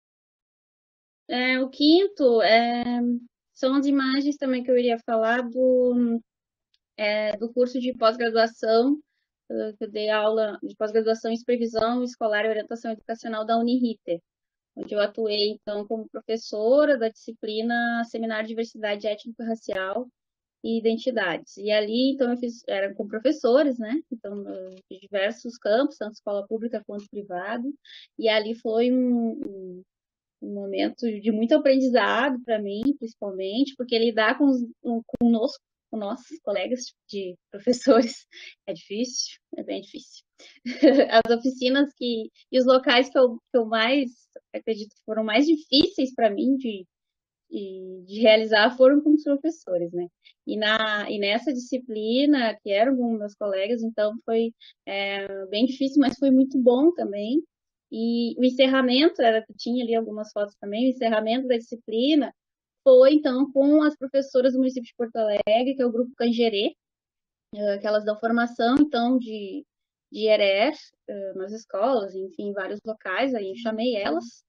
É, o quinto é, são as imagens também que eu iria falar do, é, do curso de pós-graduação, que eu dei aula de pós-graduação em supervisão escolar e orientação educacional da Uniriter, onde eu atuei, então, como professora da disciplina Seminário de Diversidade Étnico-Racial e Identidades. E ali, então, eu fiz, era com professores, né? Então, de diversos campos, tanto escola pública quanto privada. E ali foi um, um, um momento de muito aprendizado para mim, principalmente, porque lidar com, os, com conosco, com nossos colegas de professores, é difícil, é bem difícil. As oficinas que, e os locais que eu, que eu mais, acredito que foram mais difíceis para mim de, de, de, realizar foram com os professores, né? E, na, e nessa disciplina, que eram com meus colegas, então foi é, bem difícil, mas foi muito bom também. E o encerramento, era, tinha ali algumas fotos também, o encerramento da disciplina foi, então, com as professoras do município de Porto Alegre, que é o Grupo Cangerê, que elas dão formação, então, de, de E R E R nas escolas, enfim, em vários locais, aí eu chamei elas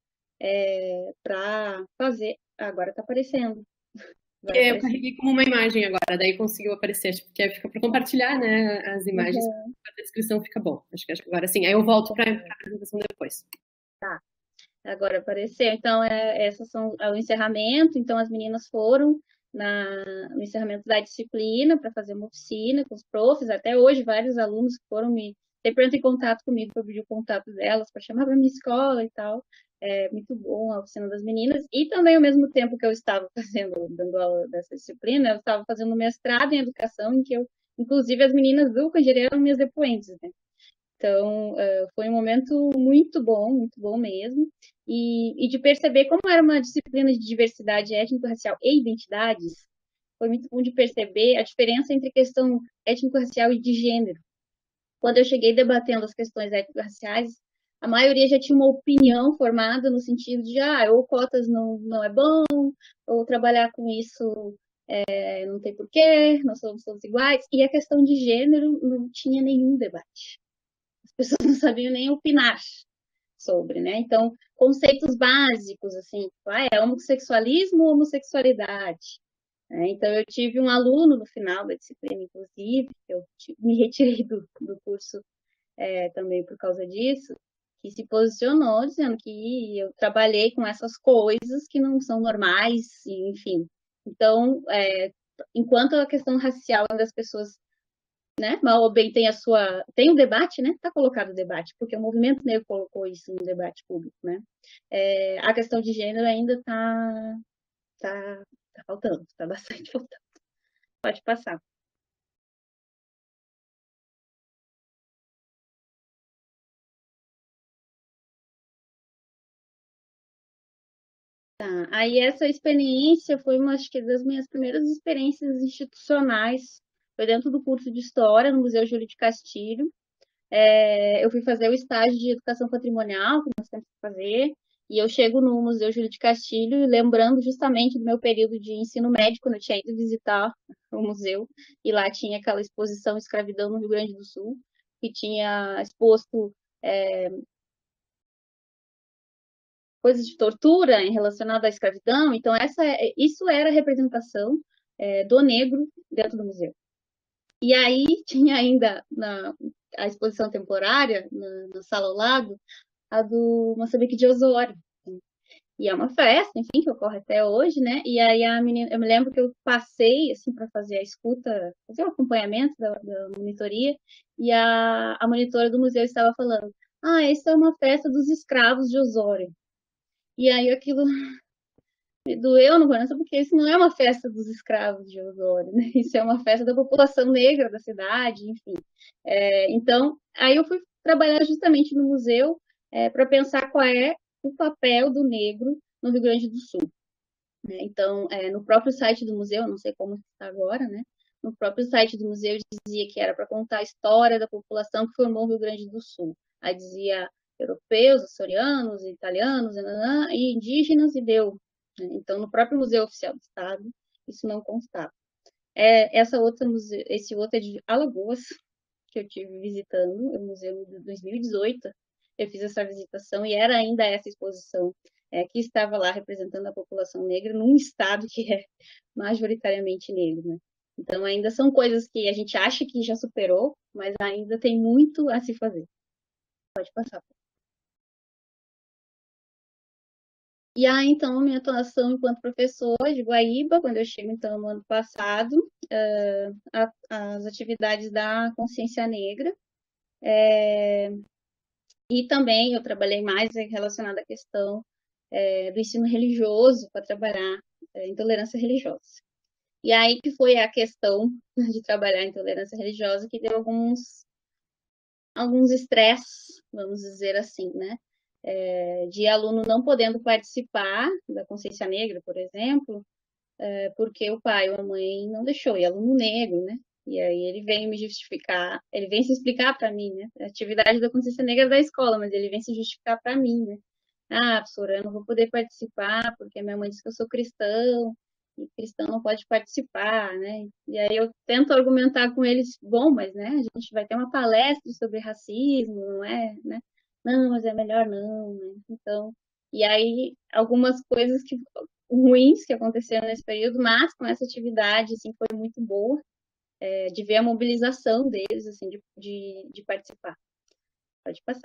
é, para fazer. Agora está aparecendo. É, eu carreguei como uma imagem agora, daí conseguiu aparecer, porque fica para compartilhar, né, as imagens, uhum. A descrição fica bom. Acho que agora sim. Aí eu volto para a apresentação depois. Tá. Agora apareceu. Então, é, essas são é o encerramento. Então, as meninas foram na, no encerramento da disciplina para fazer uma oficina com os profs. Até hoje, vários alunos foram me sempre entram em contato comigo para pedir o contato delas, para chamar para minha escola e tal. É muito bom a oficina das meninas. E também, ao mesmo tempo que eu estava fazendo, dando aula dessa disciplina, eu estava fazendo mestrado em educação, em que eu, inclusive, as meninas do Cangerê eram minhas depoentes, né? Então, uh, foi um momento muito bom, muito bom mesmo. E, e de perceber como era uma disciplina de diversidade étnico-racial e identidades, foi muito bom de perceber a diferença entre questão étnico-racial e de gênero. Quando eu cheguei debatendo as questões étnico-raciais, a maioria já tinha uma opinião formada no sentido de, ah, ou cotas não, não é bom, ou trabalhar com isso é, não tem porquê, nós somos todos iguais. E a questão de gênero não tinha nenhum debate. As pessoas não sabiam nem opinar sobre, né? Então, conceitos básicos, assim, ah, é homossexualismo ou homossexualidade? É, então, eu tive um aluno no final da disciplina, inclusive, eu me retirei do, do curso é, também por causa disso, que se posicionou dizendo que eu trabalhei com essas coisas que não são normais, enfim. Então, é, enquanto a questão racial das pessoas, né, mal ou bem tem a sua, tem um debate, né, está colocado o debate, porque o movimento negro colocou isso no debate público, né, é, a questão de gênero ainda está tá, tá faltando, está bastante faltando. Pode passar. Tá. Aí essa experiência foi uma, acho que, das minhas primeiras experiências institucionais. foi dentro do curso de História, no Museu Júlio de Castilho. É, eu fui fazer o estágio de Educação Patrimonial, que nós temos que fazer, e eu chego no Museu Júlio de Castilho, lembrando justamente do meu período de ensino médio, quando eu tinha ido visitar o museu, e lá tinha aquela exposição Escravidão no Rio Grande do Sul, que tinha exposto é, coisas de tortura relacionadas à escravidão. Então, essa, isso era a representação é, do negro dentro do museu. E aí tinha ainda na a exposição temporária, na, na sala ao lado, a do Moçambique de Osório. E é uma festa, enfim, que ocorre até hoje, né? E aí a menina, eu me lembro que eu passei, assim, para fazer a escuta, fazer o acompanhamento da, da monitoria, e a, a monitora do museu estava falando: ah, essa é uma festa dos escravos de Osório. E aí aquilo me doeu no coração, porque isso não é uma festa dos escravos de Osório, né? Isso é uma festa da população negra da cidade, enfim. É, então, aí eu fui trabalhar justamente no museu é, para pensar qual é o papel do negro no Rio Grande do Sul. Né? Então, é, no próprio site do museu, não sei como está agora, né? No próprio site do museu dizia que era para contar a história da população que formou o Rio Grande do Sul. Aí dizia europeus, açorianos, italianos, e indígenas, e deu. Então, no próprio Museu Oficial do Estado, isso não constava. É, essa outra museu, esse outro é de Alagoas, que eu tive visitando, o museu de dois mil e dezoito. Eu fiz essa visitação e era ainda essa exposição é, que estava lá representando a população negra num estado que é majoritariamente negro, né? Então, ainda são coisas que a gente acha que já superou, mas ainda tem muito a se fazer. Pode passar. E aí, então, minha atuação enquanto professora de Guaíba, quando eu chego, então, no ano passado, uh, a, as atividades da consciência negra, é, e também eu trabalhei mais relacionada à questão é, do ensino religioso, para trabalhar é, intolerância religiosa. E aí que foi a questão de trabalhar intolerância religiosa que deu alguns alguns estresses, vamos dizer assim, né? É, de aluno não podendo participar da consciência negra, por exemplo, é, porque o pai ou a mãe não deixou, e aluno negro, né? E aí ele vem me justificar, ele vem se explicar para mim, né? A atividade da consciência negra é da escola, mas ele vem se justificar para mim, né? Ah, professora, eu não vou poder participar porque minha mãe disse que eu sou cristão, e cristão não pode participar, né? E aí eu tento argumentar com eles, bom, mas, né, a gente vai ter uma palestra sobre racismo, não é, né? Não, mas é melhor não, né? Então, e aí algumas coisas que ruins que aconteceram nesse período, mas com essa atividade, assim, foi muito boa, é, de ver a mobilização deles, assim, de, de, de participar. Pode passar.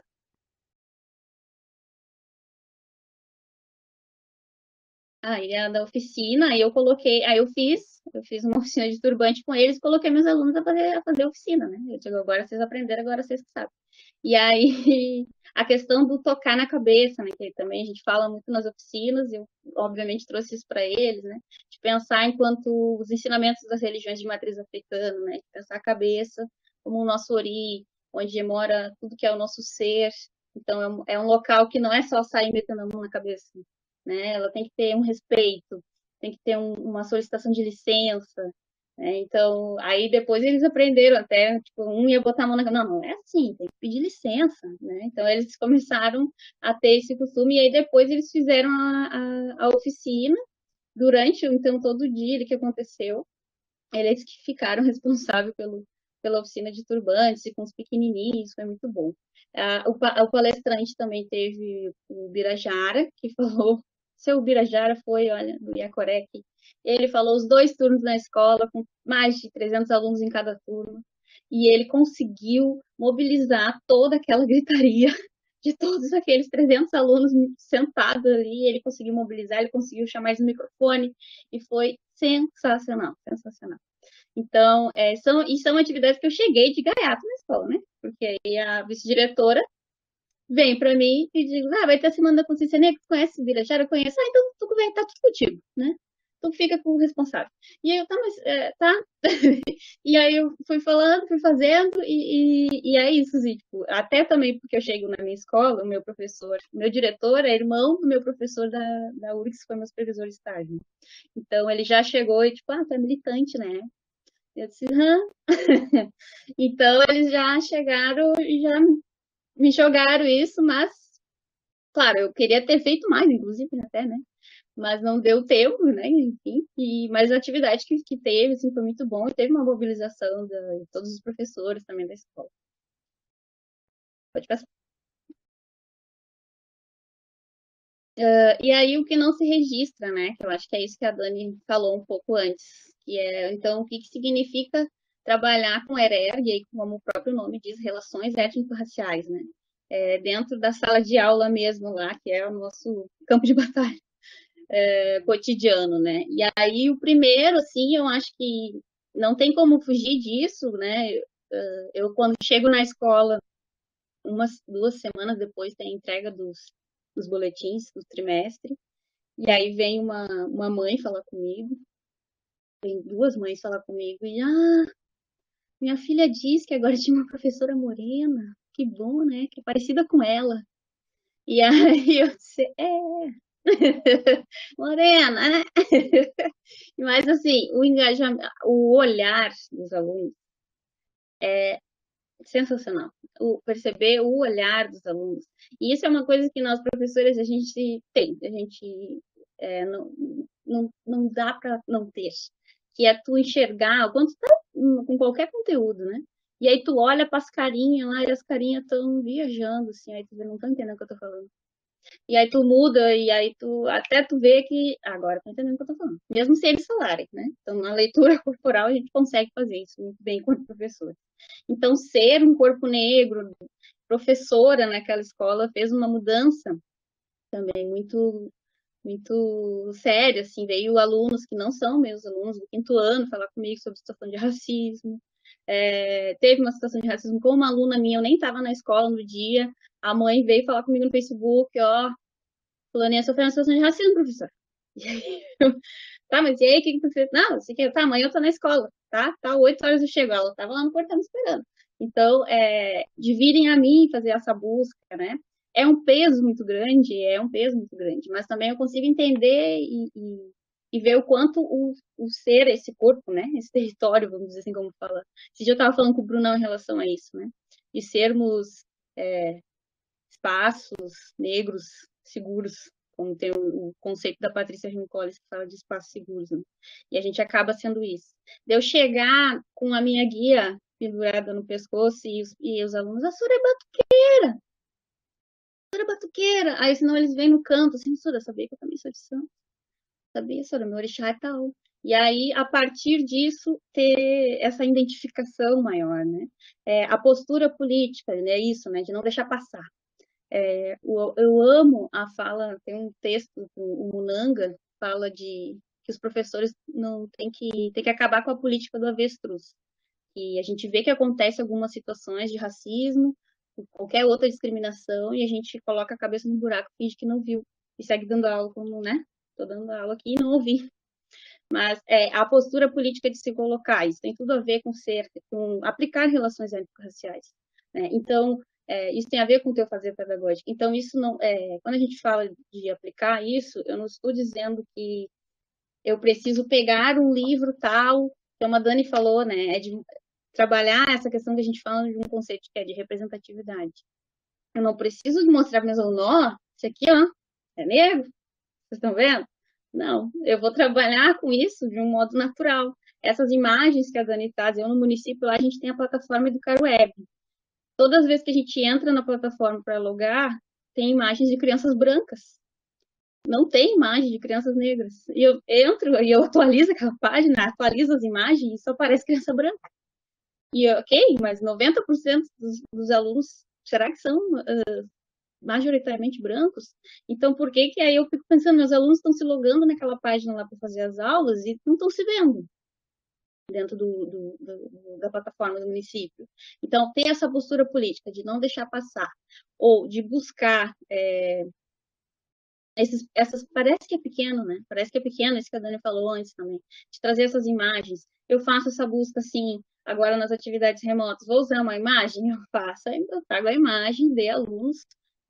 Aí a da oficina, aí eu coloquei, aí eu fiz, eu fiz uma oficina de turbante com eles, coloquei meus alunos a fazer, a fazer oficina, né? Eu digo, agora vocês aprenderam, agora vocês que sabem. E aí, a questão do tocar na cabeça, né? Que também a gente fala muito nas oficinas, eu obviamente trouxe isso para eles, né? De pensar enquanto os ensinamentos das religiões de matriz africana, né? De pensar a cabeça como o nosso ori, onde mora tudo que é o nosso ser. Então, é um, é um local que não é só sair metendo a mão na cabeça, né? Ela tem que ter um respeito, tem que ter um, uma solicitação de licença, né? Então, aí depois eles aprenderam até, tipo, um ia botar a mão na não, não é assim, tem que pedir licença, né? Então, eles começaram a ter esse costume, e aí depois eles fizeram a, a, a oficina, durante, então, todo o dia que aconteceu, eles que ficaram responsáveis pelo, pela oficina de turbantes, e com os pequenininhos, foi muito bom. Ah, o, o palestrante também teve o Birajara, que falou, seu Birajara foi, olha, do Iacorec, ele falou os dois turnos na escola, com mais de trezentos alunos em cada turno, e ele conseguiu mobilizar toda aquela gritaria de todos aqueles trezentos alunos sentados ali, ele conseguiu mobilizar, ele conseguiu chamar eles no microfone, e foi sensacional, sensacional. Então, é, são, e são atividades que eu cheguei de gaiato na escola, né? Porque aí a vice-diretora vem para mim e diz, ah, vai ter a Semana da Consciência Negra, tu conhece o Birajara? Eu conheço. Ah, então tu vem, tá tudo contigo, né? Tu fica com o responsável. E aí eu, tá, mas, é, tá. E aí eu fui falando, fui fazendo, e, e, e é isso, assim, tipo, até também porque eu chego na minha escola, o meu professor, o meu diretor é irmão do meu professor da, da U R G S, que foi meu supervisor de estágio. Então ele já chegou e, tipo, ah, tu é militante, né? Eu disse, hã? Então, eles já chegaram e já me jogaram isso, mas, claro, eu queria ter feito mais, inclusive, até, né? Mas não deu tempo, né? Enfim, e, mas a atividade que, que teve, assim, foi muito bom. E teve uma mobilização de todos os professores também da escola. Pode passar. Uh, e aí o que não se registra, né? Que eu acho que é isso que a Dani falou um pouco antes. Que é, então, o que, que significa trabalhar com E R E R, e aí, como o próprio nome diz, relações étnico-raciais, né? É, dentro da sala de aula mesmo lá, que é o nosso campo de batalha é, cotidiano, né? E aí o primeiro, assim, eu acho que não tem como fugir disso, né? Eu, quando chego na escola, umas duas semanas depois tem a entrega dos, dos boletins do trimestre, e aí vem uma, uma mãe falar comigo, tem duas mães falar comigo, e ah, minha filha diz que agora tinha uma professora morena, que bom, né? Que é parecida com ela. E aí eu disse, é, morena, né? Mas assim, o engajamento, o olhar dos alunos é sensacional. O, perceber o olhar dos alunos. E isso é uma coisa que nós, professores, a gente tem, a gente é, não, não, não dá para não ter. Que é tu enxergar, quando tu tá com qualquer conteúdo, né? E aí tu olha para as carinhas lá e as carinhas estão viajando, assim, aí tu não estão entendendo o que eu tô falando. E aí tu muda, e aí tu até tu vê que agora tá entendendo o que eu tô falando. Mesmo sem eles falarem, né? Então, na leitura corporal, a gente consegue fazer isso muito bem com o professor. Então, ser um corpo negro, professora naquela escola, fez uma mudança também muito muito séria, assim, veio alunos que não são meus alunos do quinto ano falar comigo sobre situação de racismo. É, teve uma situação de racismo com uma aluna minha, eu nem estava na escola no dia, a mãe veio falar comigo no Facebook, ó, fulaninha sofreu uma situação de racismo, professor. E aí, eu, tá, mas e aí, o que que você... Não, você quer... Tá, amanhã eu tô na escola, tá? Tá, oito horas eu chego, ela tava lá no portão me esperando. Então, é, de virem a mim fazer essa busca, né? É um peso muito grande, é um peso muito grande, mas também eu consigo entender e, e, e ver o quanto o, o ser, esse corpo, né? Esse território, vamos dizer assim, como fala. Esse dia eu estava falando com o Brunão em relação a isso, né? De sermos é, espaços negros seguros, como tem o, o conceito da Patrícia Rincoles, que fala de espaços seguros, né? E a gente acaba sendo isso. De eu chegar com a minha guia pendurada no pescoço e os, e os alunos, a senhora é batuqueira! A senhora é batuqueira! Aí, senão eles vêm no canto, assim, senhora, sabia que eu também sou de Santos? Sabia, senhora? Meu orixá é tal. E aí, a partir disso, ter essa identificação maior, né? É, a postura política, né? Isso, né? De não deixar passar. É, eu amo a fala, tem um texto, o Munanga fala de que os professores não tem que, tem que acabar com a política do avestruz. E a gente vê que acontece algumas situações de racismo, qualquer outra discriminação, e a gente coloca a cabeça no buraco, finge que não viu, e segue dando aula como, né? Tô dando aula aqui e não ouvi. Mas é, a postura política de se colocar, isso tem tudo a ver com ser, com aplicar relações étnico-raciais. Né? Então, é, isso tem a ver com o teu fazer pedagógico. Então, isso não, é, quando a gente fala de aplicar isso, eu não estou dizendo que eu preciso pegar um livro tal, como a Dani falou, né, é de trabalhar essa questão que a gente fala de um conceito que é de representatividade. Eu não preciso mostrar para meus alunos, ó, isso aqui, ó, é negro, vocês estão vendo? Não, eu vou trabalhar com isso de um modo natural. Essas imagens que a Dani traz, eu no município lá a gente tem a plataforma EducarWeb. Todas as vezes que a gente entra na plataforma para logar, tem imagens de crianças brancas. Não tem imagem de crianças negras. E eu entro e eu atualizo aquela página, atualizo as imagens e só aparece criança branca. E ok, mas noventa por cento dos, dos alunos, será que são uh, majoritariamente brancos? Então, por que que aí eu fico pensando, meus alunos estão se logando naquela página lá para fazer as aulas e não estão se vendo dentro do, do, do, da plataforma do município. Então, ter essa postura política de não deixar passar, ou de buscar é, esses, essas, parece que é pequeno, né? Parece que é pequeno, isso que a Dani falou antes também, de trazer essas imagens. Eu faço essa busca, assim, agora nas atividades remotas, vou usar uma imagem? Eu faço, eu trago a imagem de alunos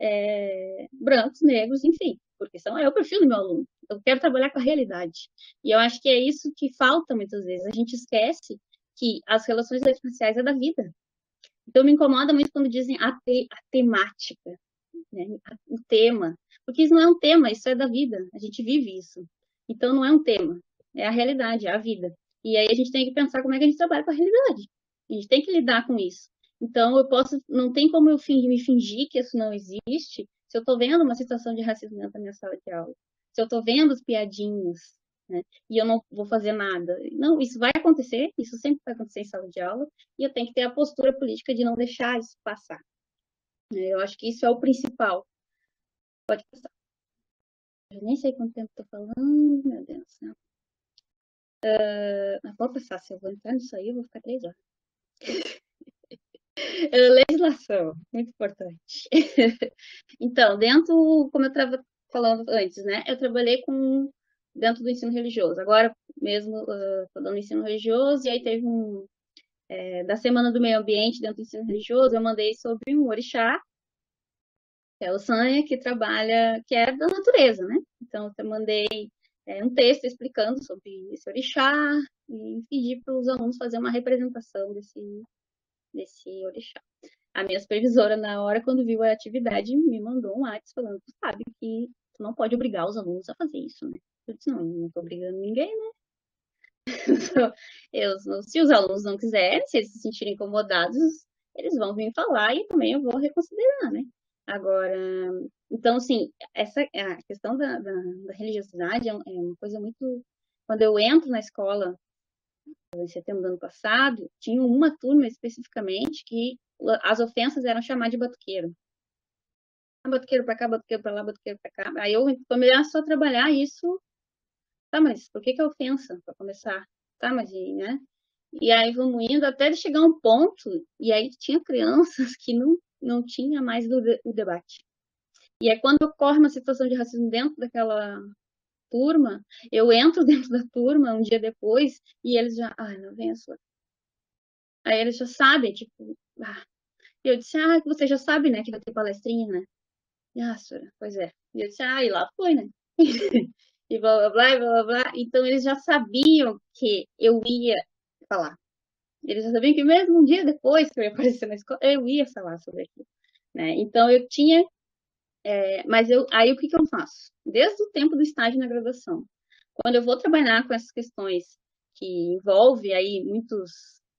é, brancos, negros, enfim, porque são, é o perfil do meu aluno. Eu quero trabalhar com a realidade. E eu acho que é isso que falta muitas vezes. A gente esquece que as relações raciais é da vida. Então, me incomoda muito quando dizem a, te, a temática, né? O tema. Porque isso não é um tema, isso é da vida. A gente vive isso. Então, não é um tema. É a realidade, é a vida. E aí a gente tem que pensar como é que a gente trabalha com a realidade. A gente tem que lidar com isso. Então, eu posso... Não tem como eu fingir, me fingir que isso não existe se eu estou vendo uma situação de racismo dentro da minha sala de aula. Se eu estou vendo as piadinhas, né? E eu não vou fazer nada. Não, isso vai acontecer, isso sempre vai acontecer em sala de aula, e eu tenho que ter a postura política de não deixar isso passar. Eu acho que isso é o principal. Pode passar. Eu nem sei quanto tempo estou falando, meu Deus do céu. Uh, mas pode passar, se eu vou entrar nisso aí, eu vou ficar três horas. Legislação, muito importante. Então, dentro, como eu estava falando antes, né? Eu trabalhei com dentro do ensino religioso. Agora mesmo estou uh, dando ensino religioso, e aí teve um é, da Semana do Meio Ambiente dentro do ensino religioso, eu mandei sobre um orixá, que é o Sanha, que trabalha, que é da natureza, né? Então, eu mandei é, um texto explicando sobre esse orixá e pedi para os alunos fazer uma representação desse, desse orixá. A minha supervisora, na hora, quando viu a atividade, me mandou um WhatsApp falando, tu sabe que tu não pode obrigar os alunos a fazer isso, né? Eu disse, não, não estou obrigando ninguém, né? Eu, se os alunos não quiserem, se eles se sentirem incomodados, eles vão vir falar e também eu vou reconsiderar, né? Agora, então, assim, essa, a questão da, da, da religiosidade é uma coisa muito... Quando eu entro na escola, em setembro do ano passado, tinha uma turma especificamente que as ofensas eram chamar de batuqueiro. Batuqueiro pra cá, batuqueiro pra lá, batuqueiro pra cá. Aí eu começo a trabalhar isso. Tá, mas por que que é ofensa, pra começar? Tá, mas e, né? E aí vamos indo até chegar um ponto, e aí tinha crianças que não, não tinha mais o, de, o debate. E aí quando ocorre uma situação de racismo dentro daquela turma, eu entro dentro da turma um dia depois, e eles já, ai, não vem a sua. Aí eles já sabem, tipo, ah. E eu disse, ah, você já sabe, né, que vai ter palestrinha, né? E, ah, senhora, pois é. E eu disse, ah, e lá foi, né? E blá, blá, blá, blá, blá. Então, eles já sabiam que eu ia falar. Eles já sabiam que mesmo um dia depois que eu ia aparecer na escola, eu ia falar sobre aquilo, né? Então, eu tinha... É, mas eu, aí, o que, que eu faço? Desde o tempo do estágio na graduação. Quando eu vou trabalhar com essas questões que envolvem aí muitos,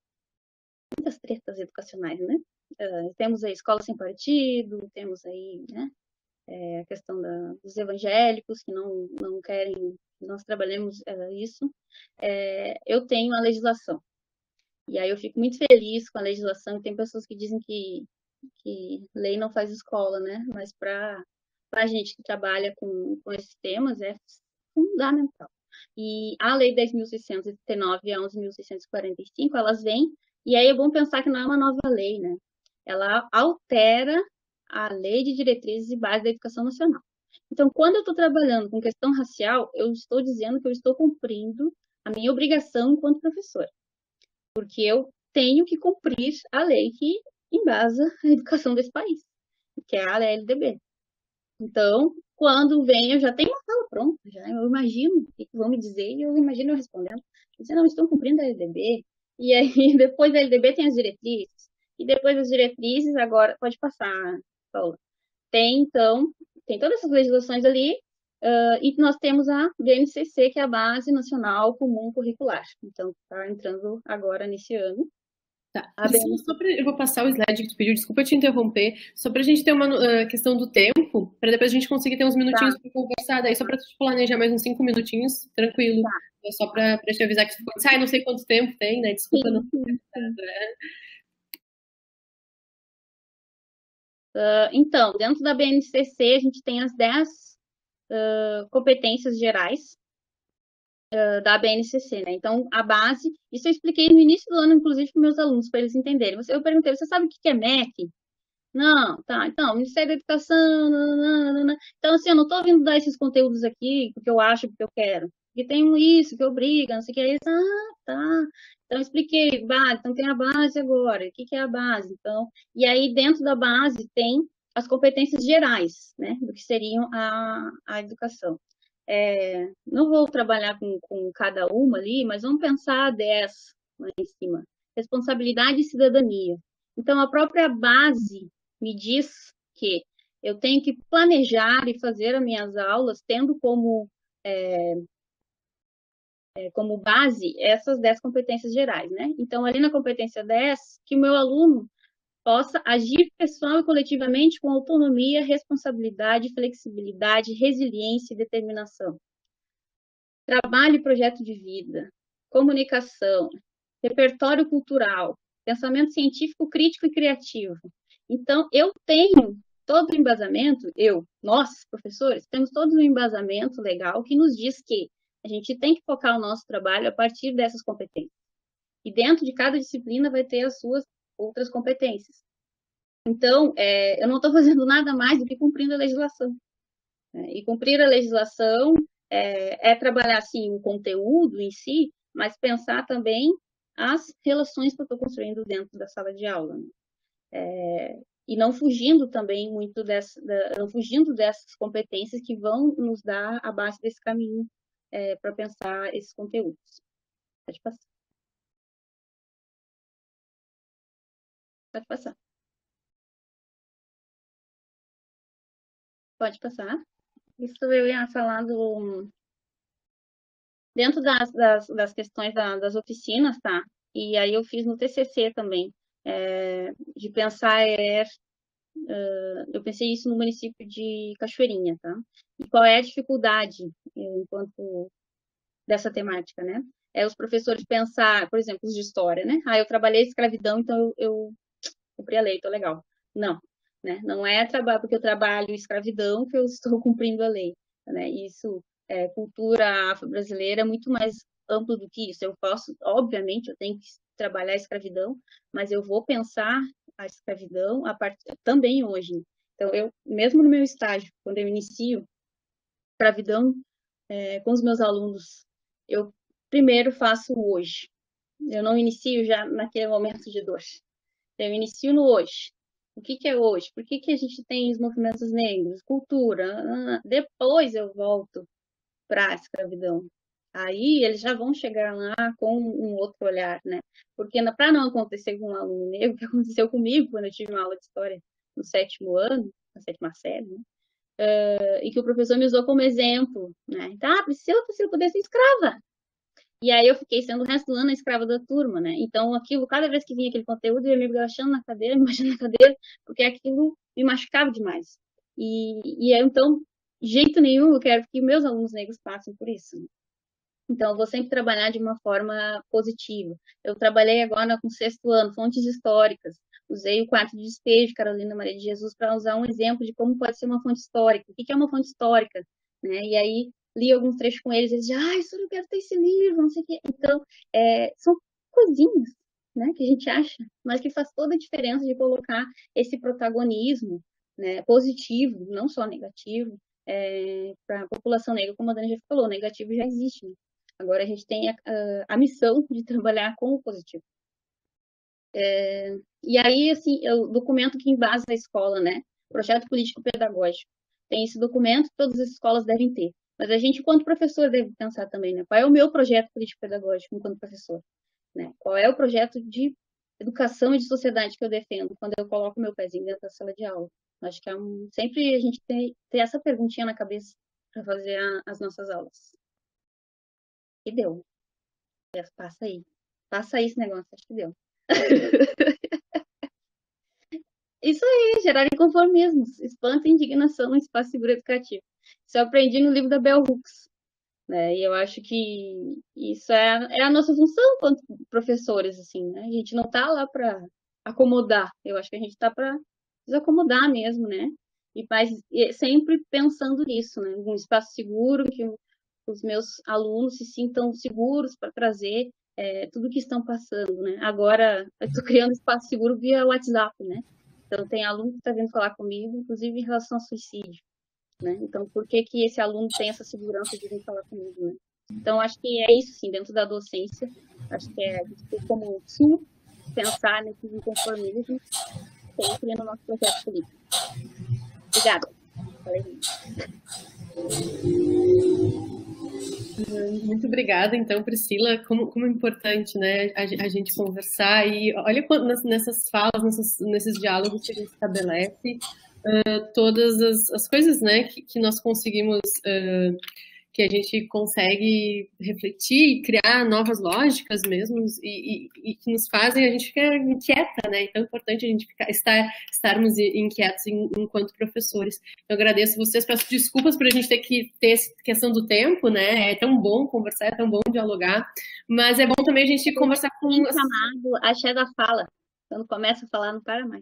muitas tretas educacionais, né? Uh, temos aí escola sem partido, temos aí, né? É, a questão da, dos evangélicos que não, não querem que nós trabalhemos é, isso, é, eu tenho a legislação. E aí eu fico muito feliz com a legislação. Tem pessoas que dizem que, que lei não faz escola, né? Mas para a gente que trabalha com, com esses temas é fundamental. E a Lei dez mil seiscentos e trinta e nove e a onze mil seiscentos e quarenta e cinco, elas vêm, e aí é bom pensar que não é uma nova lei, né? Ela altera a Lei de Diretrizes e Bases da Educação Nacional. Então, quando eu estou trabalhando com questão racial, eu estou dizendo que eu estou cumprindo a minha obrigação enquanto professora, porque eu tenho que cumprir a lei que embasa a educação desse país, que é a L D B. Então, quando vem, eu já tenho uma fala pronta, já, eu imagino o que vão me dizer e eu imagino eu respondendo. Você não estou cumprindo a L D B, e aí depois da L D B tem as diretrizes, e depois das diretrizes, agora, pode passar, Paula. Tem, então, tem todas essas legislações ali, uh, e nós temos a B N C C, que é a Base Nacional Comum Curricular. Então, está entrando agora nesse ano. Tá. Priscila, só pra, eu vou passar o slide que tu pediu, desculpa te interromper, só para a gente ter uma uh, questão do tempo, para depois a gente conseguir ter uns minutinhos tá. para conversar, daí só para te planejar mais uns cinco minutinhos, tranquilo. Tá. É só para te avisar que tu ficou, ah, não sei quanto tempo tem, né? Desculpa. Sim, não. Sim, sim. Uh, então, dentro da B N C C, a gente tem as dez uh, competências gerais uh, da B N C C, né? Então, a base, isso eu expliquei no início do ano, inclusive, para meus alunos, para eles entenderem. Eu perguntei, você sabe o que é M E C? Não, tá, então, Ministério da Educação, nananana. Então, assim, eu não estou vindo dar esses conteúdos aqui porque eu acho, porque eu quero. Porque tem isso, que obriga, não sei o que é isso. Ah, tá. Então, eu expliquei, base, então tem a base agora. O que, que é a base? Então, e aí, dentro da base, tem as competências gerais, né, do que seriam a, a educação. É, não vou trabalhar com, com cada uma ali, mas vamos pensar dez lá em cima. Responsabilidade e cidadania. Então, a própria base me diz que eu tenho que planejar e fazer as minhas aulas tendo como, é, é, como base essas dez competências gerais, né? Então, ali na competência dez, que o meu aluno possa agir pessoal e coletivamente com autonomia, responsabilidade, flexibilidade, resiliência e determinação. Trabalho e projeto de vida, comunicação, repertório cultural, pensamento científico, crítico e criativo. Então, eu tenho todo o embasamento, eu, nós, professores, temos todo o embasamento legal que nos diz que a gente tem que focar o nosso trabalho a partir dessas competências. E dentro de cada disciplina vai ter as suas outras competências. Então, é, eu não estou fazendo nada mais do que cumprindo a legislação. Né? E cumprir a legislação é, é trabalhar, sim, o conteúdo em si, mas pensar também as relações que eu estou construindo dentro da sala de aula. Né? É, e não fugindo também muito dessa, da, não fugindo dessas competências que vão nos dar a base desse caminho é, para pensar esses conteúdos. Pode passar. Pode passar. Pode passar. Isso eu ia falar do... Dentro das, das, das questões da, das oficinas, tá? E aí eu fiz no T C C também, é, de pensar, é, uh, eu pensei isso no município de Cachoeirinha, tá? E qual é a dificuldade, enquanto dessa temática, né? É os professores pensar, por exemplo, os de história, né? Ah, eu trabalhei escravidão, então eu, eu cumpri a lei, tô legal. Não, né? Não é trabalho porque eu trabalho escravidão que eu estou cumprindo a lei, né? Isso, é, cultura afro-brasileira é muito mais amplo do que isso. Eu posso, obviamente, eu tenho que trabalhar a escravidão, mas eu vou pensar a escravidão a part... também hoje. Então, eu, mesmo no meu estágio, quando eu inicio escravidão é, com os meus alunos, eu primeiro faço hoje. Eu não inicio já naquele momento de dor. Eu inicio no hoje. O que, que é hoje? Por que, que a gente tem os movimentos negros? Cultura. Depois eu volto para a escravidão. Aí eles já vão chegar lá com um outro olhar, né? Porque para não acontecer com um aluno negro, que aconteceu comigo quando eu tive uma aula de história no sétimo ano, na sétima série, né? Uh, e que o professor me usou como exemplo, né? Então, ah, Priscila, Priscila poder ser escrava. E aí eu fiquei sendo o resto do ano a escrava da turma, né? Então, aquilo, cada vez que vinha aquele conteúdo, eu ia me agachando na cadeira, me baixando na cadeira, porque aquilo me machucava demais. E, e aí, então, de jeito nenhum, eu quero que meus alunos negros passem por isso. Né? Então, eu vou sempre trabalhar de uma forma positiva. Eu trabalhei agora com sexto ano, fontes históricas. Usei o quarto de despejo, Carolina Maria de Jesus, para usar um exemplo de como pode ser uma fonte histórica. O que é uma fonte histórica? Né? E aí, li alguns trechos com eles, eles dizem, ah, isso eu quero ter esse livro, não sei o quê. Então, é, são coisinhas, né, que a gente acha, mas que faz toda a diferença de colocar esse protagonismo, né, positivo, não só negativo, é, para a população negra, como a Dani já falou, negativo já existe, né? Agora a gente tem a, a, a missão de trabalhar com o positivo. É, e aí, assim, o documento que embasa a escola, né, projeto político-pedagógico, tem esse documento que todas as escolas devem ter. Mas a gente, enquanto professor, deve pensar também, né? Qual é o meu projeto político-pedagógico enquanto professor? Né? Qual é o projeto de educação e de sociedade que eu defendo quando eu coloco meu pezinho dentro da sala de aula? Acho que é um... sempre a gente tem, tem essa perguntinha na cabeça para fazer a, as nossas aulas. E deu. Passa aí. Passa aí esse negócio, acho que deu. Isso aí, gerar inconformismos, espanto e indignação no espaço seguro educativo. Isso eu aprendi no livro da Bell Hooks. Né? E eu acho que isso é, é a nossa função quanto professores, assim, né? A gente não está lá para acomodar, eu acho que a gente está para desacomodar mesmo, né? E, mas, e sempre pensando nisso, né? Um espaço seguro, que os meus alunos se sintam seguros para trazer é, tudo que estão passando, né? Agora, eu estou criando espaço seguro via WhatsApp, né? Então, tem aluno que está vindo falar comigo, inclusive em relação ao suicídio. Né? Então, por que que esse aluno tem essa segurança de vir falar comigo? Né? Então, acho que é isso, sim, dentro da docência. Acho que é como sim, pensar nesses inconformismos sempre no nosso projeto político. Obrigada. Falei. Muito obrigada, então, Priscila. Como, como é importante, né, a, a gente conversar e olha nessas falas, nesses, nesses diálogos que a gente estabelece, uh, todas as, as coisas, né, que, que nós conseguimos, uh, que a gente consegue refletir, criar novas lógicas mesmo e, e, e que nos fazem a gente ficar inquieta, né? Então é importante a gente ficar, estar, estarmos inquietos enquanto professores. Eu agradeço vocês, peço desculpas por a gente ter que ter essa questão do tempo, né? É tão bom conversar, é tão bom dialogar, mas é bom também a gente conversar com... chamado axé da fala. Quando começa a falar, não para mais.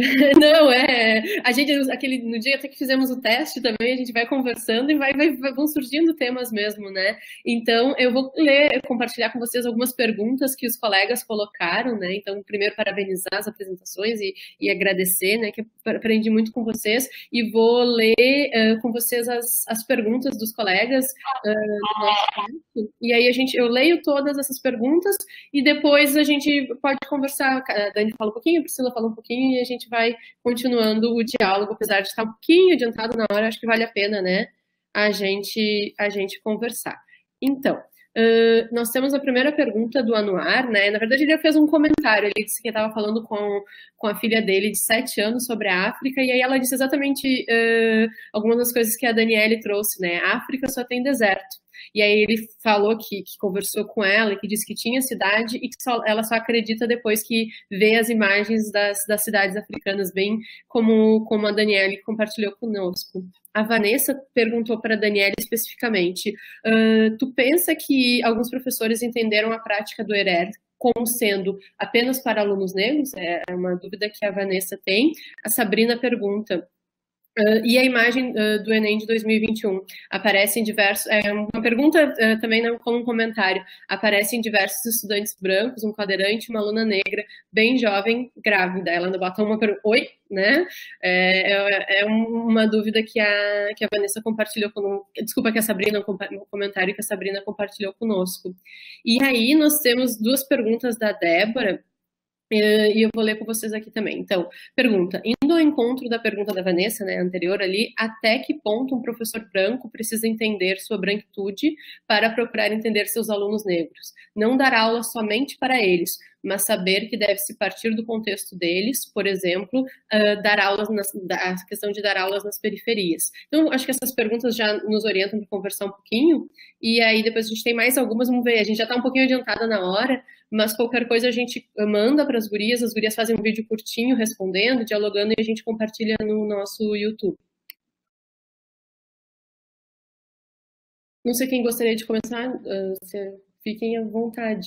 Não, é. A gente, aquele, no dia até que fizemos o teste também, a gente vai conversando e vai, vai, vão surgindo temas mesmo, né? Então, eu vou ler, compartilhar com vocês algumas perguntas que os colegas colocaram, né? Então, primeiro, parabenizar as apresentações e, e agradecer, né? Que eu aprendi muito com vocês e vou ler uh, com vocês as, as perguntas dos colegas uh, do nosso curso. E aí, a gente, eu leio todas essas perguntas e depois a gente pode conversar. A Dani fala um pouquinho, a Priscila fala um pouquinho e a gente vai continuando o diálogo, apesar de estar um pouquinho adiantado na hora, acho que vale a pena, né, a gente, a gente conversar. Então, uh, nós temos a primeira pergunta do Anuar, né, na verdade ele fez um comentário, ele disse que estava falando com, com a filha dele de sete anos sobre a África, e aí ela disse exatamente uh, algumas das coisas que a Daniele trouxe, né, a África só tem deserto. E aí ele falou que, que conversou com ela, que disse que tinha cidade e que só, ela só acredita depois que vê as imagens das, das cidades africanas, bem como, como a Daniele compartilhou conosco. A Vanessa perguntou para a Daniele especificamente, uh, tu pensa que alguns professores entenderam a prática do ERER como sendo apenas para alunos negros? É uma dúvida que a Vanessa tem. A Sabrina pergunta, Uh, e a imagem uh, do Enem de dois mil e vinte e um aparece em diversos... É uma pergunta uh, também, não como um comentário. Aparece em diversos estudantes brancos, um cadeirante, uma aluna negra, bem jovem, grávida. Ela ainda bota uma pergunta... Oi? Né? É, é, é uma dúvida que a, que a Vanessa compartilhou conosco. Desculpa, que a Sabrina... Um comentário que a Sabrina compartilhou conosco. E aí nós temos duas perguntas da Débora, e eu vou ler com vocês aqui também. Então, pergunta, indo ao encontro da pergunta da Vanessa, né, anterior ali, até que ponto um professor branco precisa entender sua branquitude para procurar entender seus alunos negros? Não dar aula somente para eles, mas saber que deve-se partir do contexto deles, por exemplo, uh, dar aulas, nas, a questão de dar aulas nas periferias. Então, acho que essas perguntas já nos orientam para conversar um pouquinho, e aí depois a gente tem mais algumas, vamos ver, a gente já está um pouquinho adiantada na hora, mas qualquer coisa a gente manda para as gurias, as gurias fazem um vídeo curtinho respondendo, dialogando, e a gente compartilha no nosso YouTube. Não sei quem gostaria de começar, uh, se, fiquem à vontade.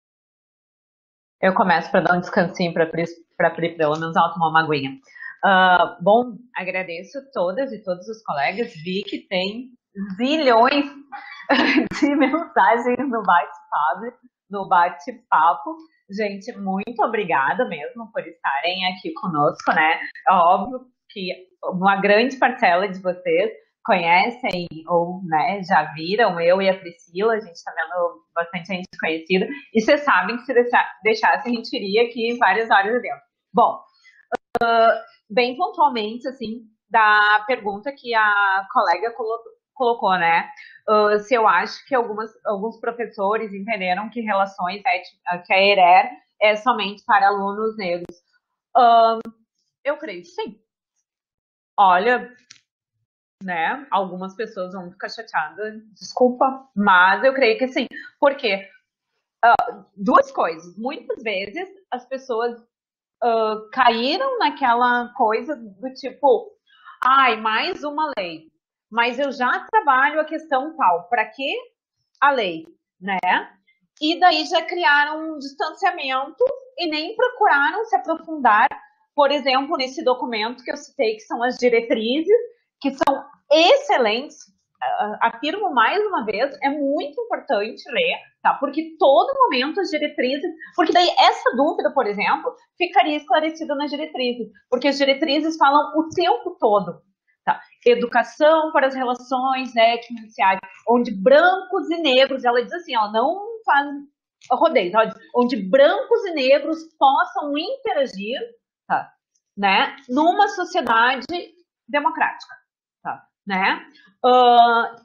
Eu começo para dar um descansinho para a Pri, pelo menos ela tomar uma aguinha. Uh, bom, agradeço todas e todos os colegas. Vi que tem zilhões de mensagens no bate-papo. No bate-papo. Gente, muito obrigada mesmo por estarem aqui conosco, né? É óbvio que uma grande parcela de vocês conhecem ou, né, já viram eu e a Priscila, a gente tá vendo bastante gente conhecida, e vocês sabem que se deixar, deixasse a gente iria aqui várias horas dentro. Bom, uh, bem pontualmente, assim, da pergunta que a colega colocou, colocou, né, uh, se eu acho que algumas, alguns professores entenderam que relações, que a ERER é somente para alunos negros. Uh, eu creio que sim. Olha, né, algumas pessoas vão ficar chateadas, desculpa, mas eu creio que sim. Por quê? Uh, duas coisas. Muitas vezes as pessoas uh, caíram naquela coisa do tipo, ai, mais uma lei. Mas eu já trabalho a questão tal. Para que a lei, né? E daí já criaram um distanciamento e nem procuraram se aprofundar, por exemplo, nesse documento que eu citei, que são as diretrizes, que são excelentes. Uh, afirmo mais uma vez, é muito importante ler, tá? Porque todo momento as diretrizes, porque daí essa dúvida, por exemplo, ficaria esclarecida nas diretrizes, porque as diretrizes falam o tempo todo, tá? Educação para as relações étnico-raciais, onde brancos e negros, ela diz assim, ela não faz rodeio, ela diz, onde brancos e negros possam interagir, tá? Né? Numa sociedade democrática, tá? Né? Uh,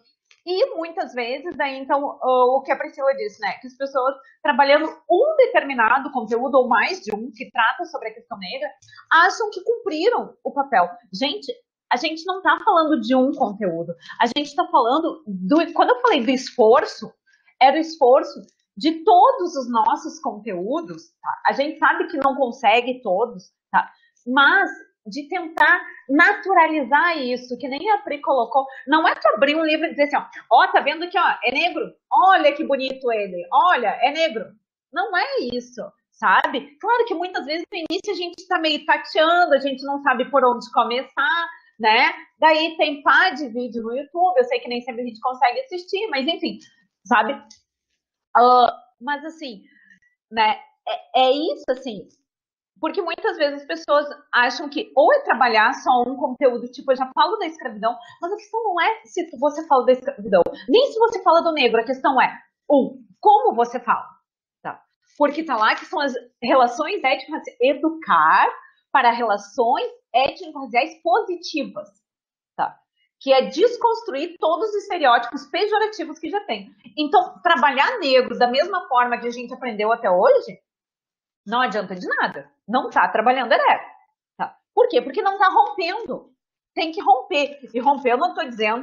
E muitas vezes, daí, então, o que a Priscila disse, né? Que as pessoas trabalhando um determinado conteúdo, ou mais de um, que trata sobre a questão negra, acham que cumpriram o papel. Gente, a gente não está falando de um conteúdo. A gente está falando do... Quando eu falei do esforço, era o esforço de todos os nossos conteúdos. Tá? A gente sabe que não consegue todos, tá? Mas de tentar naturalizar isso, que nem a Pri colocou. Não é tu abrir um livro e dizer assim, ó, ó, tá vendo aqui, ó, é negro? Olha que bonito ele. Olha, é negro. Não é isso, sabe? Claro que muitas vezes no início a gente tá meio tateando, a gente não sabe por onde começar, né? Daí tem pá de vídeo no YouTube, eu sei que nem sempre a gente consegue assistir, mas enfim, sabe? Uh, mas assim, né? É, é isso, assim. Porque muitas vezes as pessoas acham que ou é trabalhar só um conteúdo, tipo, eu já falo da escravidão, mas a questão não é se você fala da escravidão, nem se você fala do negro, a questão é, um, como você fala, tá? Porque tá lá que são as relações étnico-raciais, educar para relações étnico-raciais positivas, tá? Que é desconstruir todos os estereótipos pejorativos que já tem. Então, trabalhar negro da mesma forma que a gente aprendeu até hoje, não adianta de nada. Não tá trabalhando ereto. Tá? Por quê? Porque não tá rompendo. Tem que romper. E romper eu não tô dizendo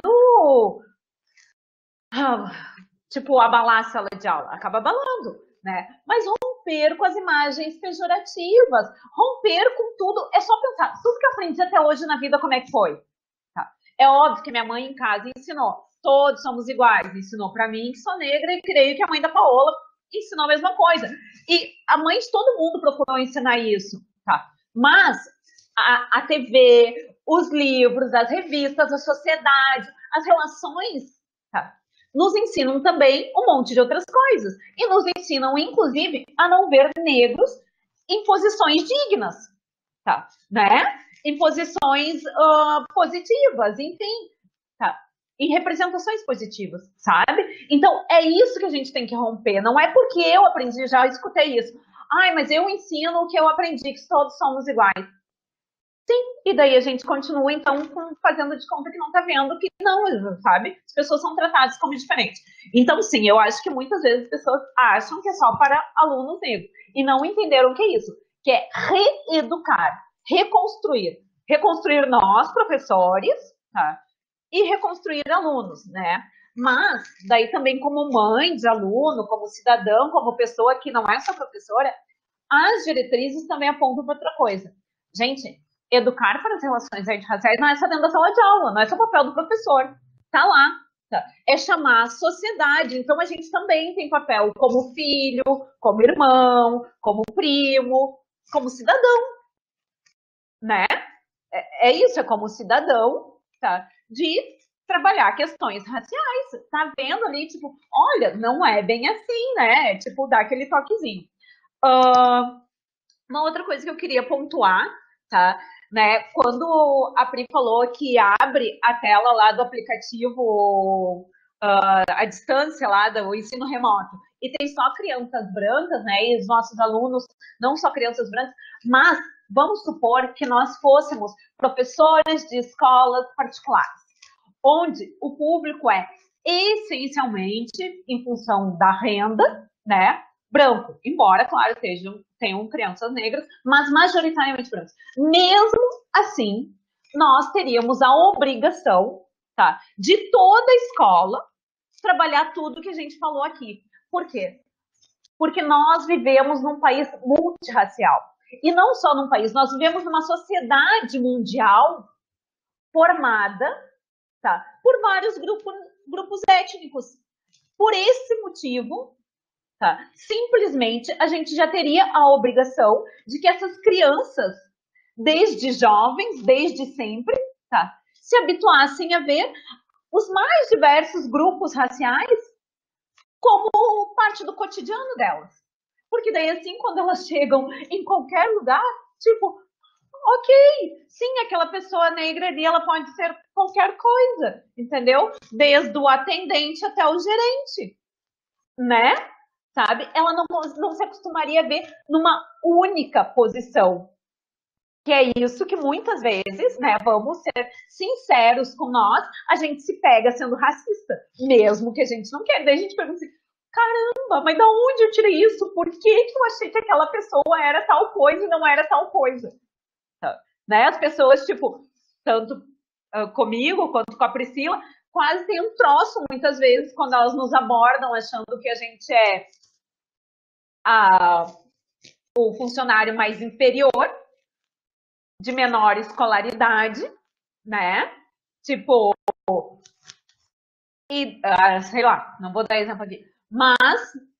ah, tipo, abalar a sala de aula. Acaba abalando, né? Mas romper com as imagens pejorativas. Romper com tudo. É só pensar. Tudo que eu aprendi até hoje na vida, como é que foi? Tá? É óbvio que minha mãe em casa ensinou. Todos somos iguais. Ensinou pra mim, que sou negra, e creio que a mãe da Paola ensinou a mesma coisa. E a mãe de todo mundo procurou ensinar isso, tá? Mas a, a T V, os livros, as revistas, a sociedade, as relações, tá? Nos ensinam também um monte de outras coisas. E nos ensinam, inclusive, a não ver negros em posições dignas, tá? Né? Em posições uh, positivas, enfim, tá? Em representações positivas, sabe? Então, é isso que a gente tem que romper. Não é porque eu aprendi, já escutei isso. Ai, mas eu ensino o que eu aprendi, que todos somos iguais. Sim, e daí a gente continua, então, fazendo de conta que não tá vendo, que não, sabe? As pessoas são tratadas como diferentes. Então, sim, eu acho que muitas vezes as pessoas acham que é só para alunos negros. E não entenderam o que é isso. Que é reeducar, reconstruir. Reconstruir nós, professores, tá? E reconstruir alunos, né? Mas, daí também como mãe de aluno, como cidadão, como pessoa que não é só professora, as diretrizes também apontam para outra coisa. Gente, educar para as relações étnico-raciais não é só dentro da sala de aula, não é só o papel do professor. Tá lá. Tá? É chamar a sociedade. Então, a gente também tem papel como filho, como irmão, como primo, como cidadão. Né? É, é isso, é como cidadão, tá? De trabalhar questões raciais, tá vendo ali, tipo, olha, não é bem assim, né? Tipo, dá aquele toquezinho. Uh, uma outra coisa que eu queria pontuar, tá? Né? Quando a Pri falou que abre a tela lá do aplicativo uh, à distância lá do ensino remoto e tem só crianças brancas, né? E os nossos alunos, não só crianças brancas, mas vamos supor que nós fôssemos professores de escolas particulares, onde o público é essencialmente, em função da renda, né, branco, embora, claro, tenham, tenham crianças negras, mas majoritariamente brancos. Mesmo assim, nós teríamos a obrigação, tá, de toda a escola trabalhar tudo que a gente falou aqui. Por quê? Porque nós vivemos num país multirracial. E não só num país, nós vivemos numa sociedade mundial formada, tá, por vários grupos, grupos étnicos. Por esse motivo, tá, simplesmente a gente já teria a obrigação de que essas crianças, desde jovens, desde sempre, tá, se habituassem a ver os mais diversos grupos raciais como parte do cotidiano delas. Porque daí, assim, quando elas chegam em qualquer lugar, tipo, ok, sim, aquela pessoa negra ali, ela pode ser qualquer coisa, entendeu? Desde o atendente até o gerente, né? Sabe? Ela não, não se acostumaria a ver numa única posição. Que é isso que muitas vezes, né, vamos ser sinceros com nós, a gente se pega sendo racista, mesmo que a gente não quer. Daí a gente pergunta assim, caramba, mas da onde eu tirei isso? Por que, que eu achei que aquela pessoa era tal coisa e não era tal coisa? Tá, né? As pessoas, tipo, tanto uh, comigo quanto com a Priscila, quase tem um troço, muitas vezes, quando elas nos abordam achando que a gente é a, o funcionário mais inferior, de menor escolaridade, né? Tipo, e, ah, sei lá, não vou dar exemplo aqui, mas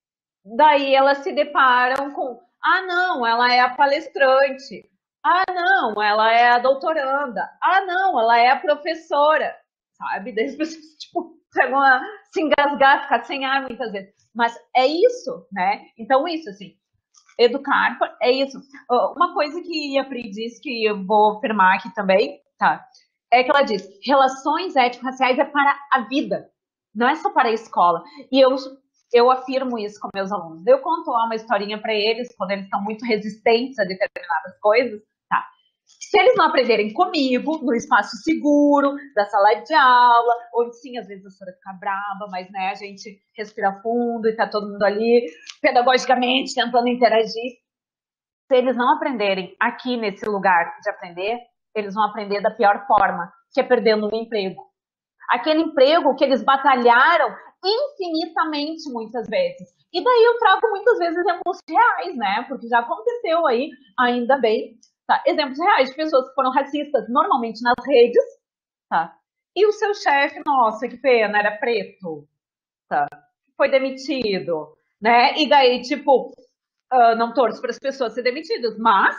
daí elas se deparam com, ah, não, ela é a palestrante, ah, não, ela é a doutoranda, ah, não, ela é a professora, sabe? Daí as pessoas, tipo, pegam a se engasgar, ficar sem ar muitas vezes. Mas é isso, né? Então, isso, assim, educar é isso. Uma coisa que a Pri disse, que eu vou afirmar aqui também, tá? É que ela diz, relações étnico-raciais é para a vida, não é só para a escola. E eu, eu afirmo isso com meus alunos. Eu conto lá uma historinha para eles, quando eles estão muito resistentes a determinadas coisas, tá? Se eles não aprenderem comigo, no espaço seguro, da sala de aula, onde sim, às vezes a senhora fica brava, mas né, a gente respira fundo e tá todo mundo ali, pedagogicamente, tentando interagir. Se eles não aprenderem aqui nesse lugar de aprender, eles vão aprender da pior forma, que é perdendo o emprego. Aquele emprego que eles batalharam infinitamente muitas vezes. E daí eu trago muitas vezes exemplos reais, né? Porque já aconteceu aí, ainda bem, tá? Exemplos reais de pessoas que foram racistas, normalmente nas redes, tá? E o seu chefe, nossa, que pena, era preto, tá? Foi demitido, né? E daí, tipo, uh, não torço para as pessoas serem demitidas, mas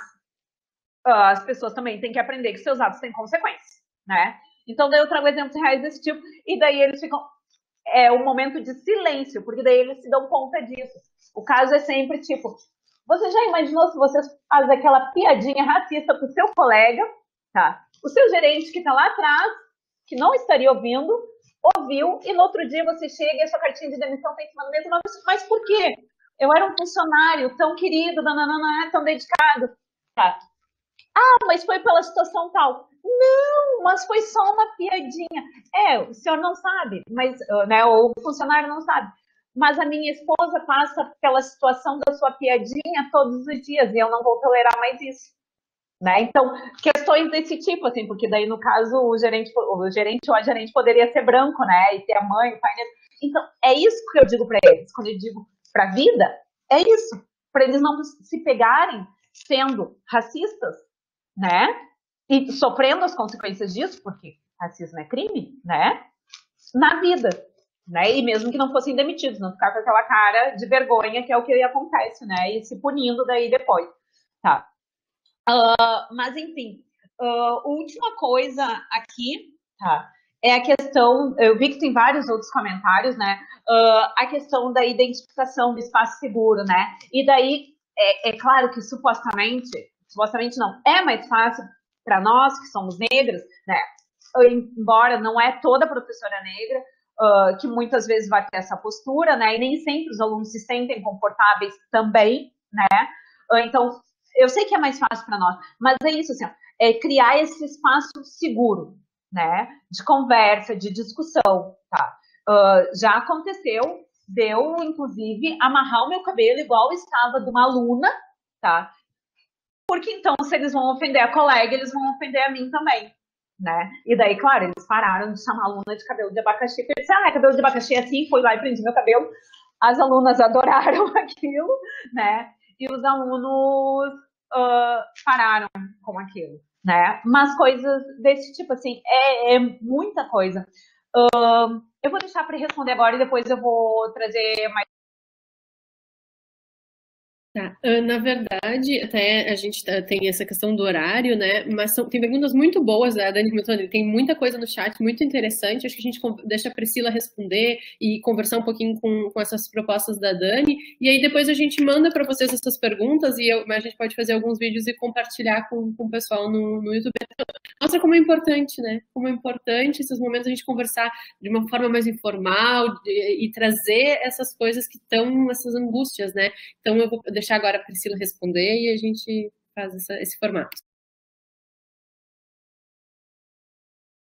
uh, as pessoas também têm que aprender que seus atos têm consequências, né? Então, daí eu trago exemplos reais desse tipo, e daí eles ficam... É um momento de silêncio, porque daí eles se dão conta disso. O caso é sempre, tipo, você já imaginou se você faz aquela piadinha racista pro seu colega, tá? O seu gerente que tá lá atrás, que não estaria ouvindo, ouviu, e no outro dia você chega e a sua cartinha de demissão tá em cima do mesmo, mas por quê? Eu era um funcionário tão querido, nananana, tão dedicado, tá? Ah, mas foi pela situação tal. Não, mas foi só uma piadinha. É, o senhor não sabe, mas, né, ou o funcionário não sabe. Mas a minha esposa passa pela situação da sua piadinha todos os dias e eu não vou tolerar mais isso. Né? Então, questões desse tipo, assim, porque daí, no caso, o gerente, o gerente ou a gerente poderia ser branco, né? E ter a mãe, o pai. Então, é isso que eu digo para eles. Quando eu digo para a vida, é isso. Para eles não se pegarem sendo racistas, né? E sofrendo as consequências disso, porque racismo é crime, né? Na vida, né? E mesmo que não fossem demitidos, não ficar com aquela cara de vergonha, que é o que acontece, né? E se punindo daí depois, tá? Uh, mas, enfim, uh, última coisa aqui, tá? É a questão, eu vi que tem vários outros comentários, né? Uh, a questão da identificação do espaço seguro, né? E daí, é, é claro que supostamente, supostamente não, é mais fácil para nós que somos negras, né? Embora não é toda professora negra, uh, que muitas vezes vai ter essa postura, né? E nem sempre os alunos se sentem confortáveis também, né? Uh, então, eu sei que é mais fácil para nós, mas é isso, assim, ó, é criar esse espaço seguro, né? De conversa, de discussão, tá? Uh, já aconteceu de eu, inclusive, amarrar o meu cabelo igual estava de uma aluna, tá? Porque então, se eles vão ofender a colega, eles vão ofender a mim também, né? E daí, claro, eles pararam de chamar a aluna de cabelo de abacaxi, porque eu disse, ah, cabelo de abacaxi é assim, fui lá e prendi meu cabelo. As alunas adoraram aquilo, né? E os alunos uh, pararam com aquilo, né? Mas coisas desse tipo, assim, é, é muita coisa. Uh, eu vou deixar para responder agora e depois eu vou trazer mais. Tá. Na verdade, até a gente tem essa questão do horário, né? Mas são, tem perguntas muito boas, né? A Dani comentou, tem muita coisa no chat, muito interessante. Acho que a gente deixa a Priscila responder e conversar um pouquinho com, com essas propostas da Dani. E aí depois a gente manda para vocês essas perguntas e eu, a gente pode fazer alguns vídeos e compartilhar com, com o pessoal no, no YouTube. Mostra como é importante, né? Como é importante esses momentos a gente conversar de uma forma mais informal de, e trazer essas coisas que estão, essas angústias, né? Então eu vou deixar agora a Priscila responder e a gente faz essa, esse formato.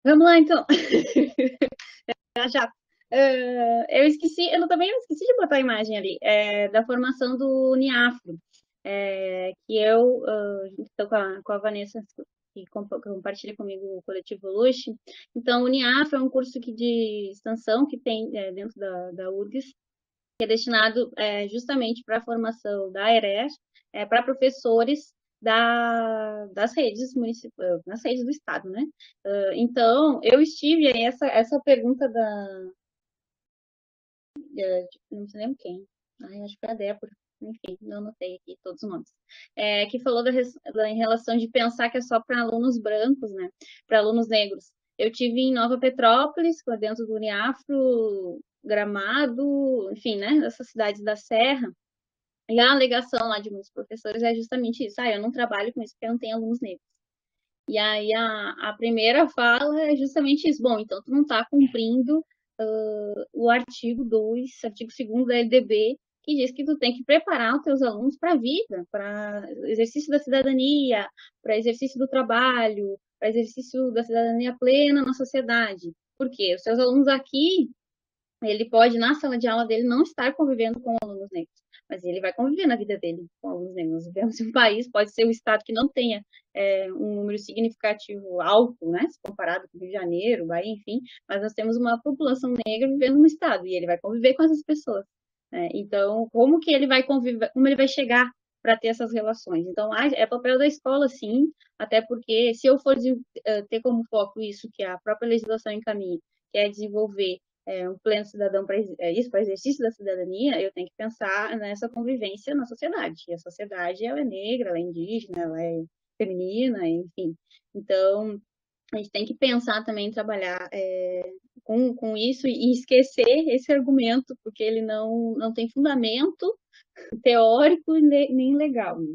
Vamos lá, então. Já, já. Uh, eu esqueci, eu também não esqueci de botar a imagem ali, é, da formação do Uniafro, é, que eu uh, estou com a, com a Vanessa, que compartilha comigo o coletivo Luxe. Então, o Uniafro é um curso que, de extensão que tem é, dentro da, da U R G S, que é destinado é, justamente para a formação da AERES, é, para professores da, das redes municipais, nas redes do Estado, né? Uh, então, eu estive aí, essa, essa pergunta da, de, não sei nem quem, ai, acho que foi a Débora, enfim, não anotei aqui todos os nomes, é, que falou da, da, em relação de pensar que é só para alunos brancos, né? Para alunos negros. Eu tive em Nova Petrópolis, dentro do Uniafro, Gramado, enfim, né? Dessas cidades da Serra. E a alegação lá de muitos professores é justamente isso. Ah, eu não trabalho com isso porque eu não tenho alunos negros. E aí a, a primeira fala é justamente isso. Bom, então tu não está cumprindo uh, o artigo dois, artigo segundo da L D B, que diz que tu tem que preparar os teus alunos para a vida, para exercício da cidadania, para exercício do trabalho, para exercício da cidadania plena na sociedade. Por quê? Os seus alunos aqui, ele pode, na sala de aula dele, não estar convivendo com alunos negros, mas ele vai conviver na vida dele com alunos negros. Nós vivemos em um país, pode ser um estado que não tenha é, um número significativo alto, né, se comparado com o Rio de Janeiro, Bahia, enfim, mas nós temos uma população negra vivendo no estado, e ele vai conviver com essas pessoas. Né? Então, como que ele vai conviver, como ele vai chegar para ter essas relações? Então, é papel da escola, sim, até porque se eu for ter como foco isso que a própria legislação encaminha, que é desenvolver é, um pleno cidadão para é isso, para exercício da cidadania, eu tenho que pensar nessa convivência na sociedade. E a sociedade, ela é negra, ela é indígena, ela é feminina, enfim. Então, a gente tem que pensar também em trabalhar é, com, com isso e esquecer esse argumento, porque ele não, não tem fundamento teórico nem legal. Né?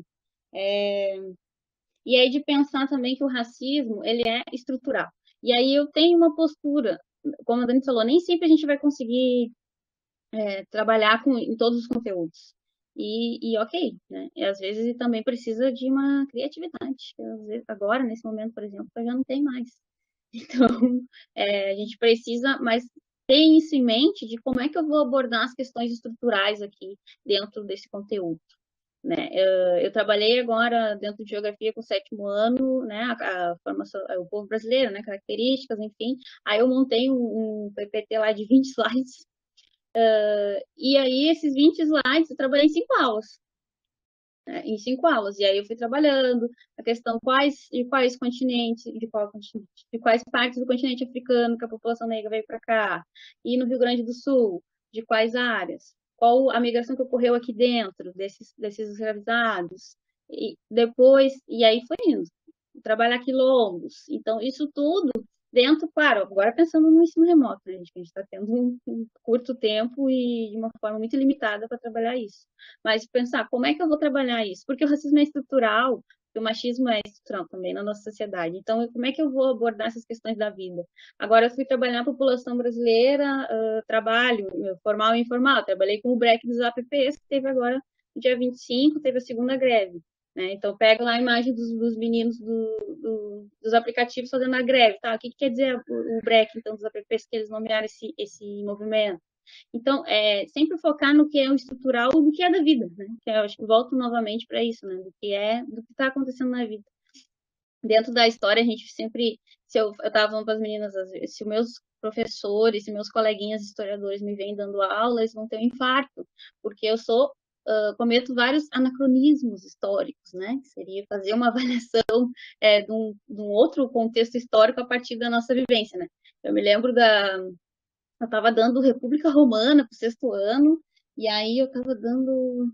É, e aí de pensar também que o racismo, ele é estrutural. E aí eu tenho uma postura, como a Dani falou, nem sempre a gente vai conseguir é, trabalhar com, em todos os conteúdos. E, e ok, né? E às vezes também precisa de uma criatividade. Vezes, agora, nesse momento, por exemplo, eu já não tenho mais. Então, é, a gente precisa, mas ter isso em mente de como é que eu vou abordar as questões estruturais aqui dentro desse conteúdo. Né? Eu, eu trabalhei agora dentro de geografia com o sétimo ano, né? A, a formação, o povo brasileiro, né? Características, enfim. Aí eu montei um, um P P T lá de vinte slides. Uh, e aí, esses vinte slides, eu trabalhei em cinco aulas. Né? Em cinco aulas. E aí eu fui trabalhando a questão quais, de quais continentes, de qual continente, de quais partes do continente africano que a população negra veio para cá. E no Rio Grande do Sul, de quais áreas. Qual a migração que ocorreu aqui dentro desses, desses escravizados. E depois, e aí foi indo. Trabalhar quilombos. Então, isso tudo dentro, claro, agora pensando no ensino remoto, né, gente? A gente está tendo um, um curto tempo e de uma forma muito limitada para trabalhar isso. Mas pensar, como é que eu vou trabalhar isso? Porque o racismo é estrutural, o machismo é estrutural também na nossa sociedade. Então, como é que eu vou abordar essas questões da vida? Agora, eu fui trabalhar a população brasileira, uh, trabalho formal e informal. Trabalhei com o break dos A P Ps, que teve agora, no dia vinte e cinco, teve a segunda greve. Né? Então, pega lá a imagem dos, dos meninos do, do, dos aplicativos fazendo a greve. Tá? O que, que quer dizer o, o break, então, dos apps que eles nomearam esse, esse movimento? Então, é sempre focar no que é o estrutural, do que é da vida, né? Que eu acho que volto novamente para isso, né? Do que é, do que está acontecendo na vida. Dentro da história, a gente sempre, se eu estava falando para as meninas, às vezes, se os meus professores, se meus coleguinhas historiadores me vêm dando aula, eles vão ter um infarto, porque eu sou Uh, cometo vários anacronismos históricos, né? Que seria fazer uma avaliação é, de, um, de, um, outro contexto histórico a partir da nossa vivência, né? Eu me lembro da... Eu estava dando República Romana para o sexto ano, e aí eu estava dando...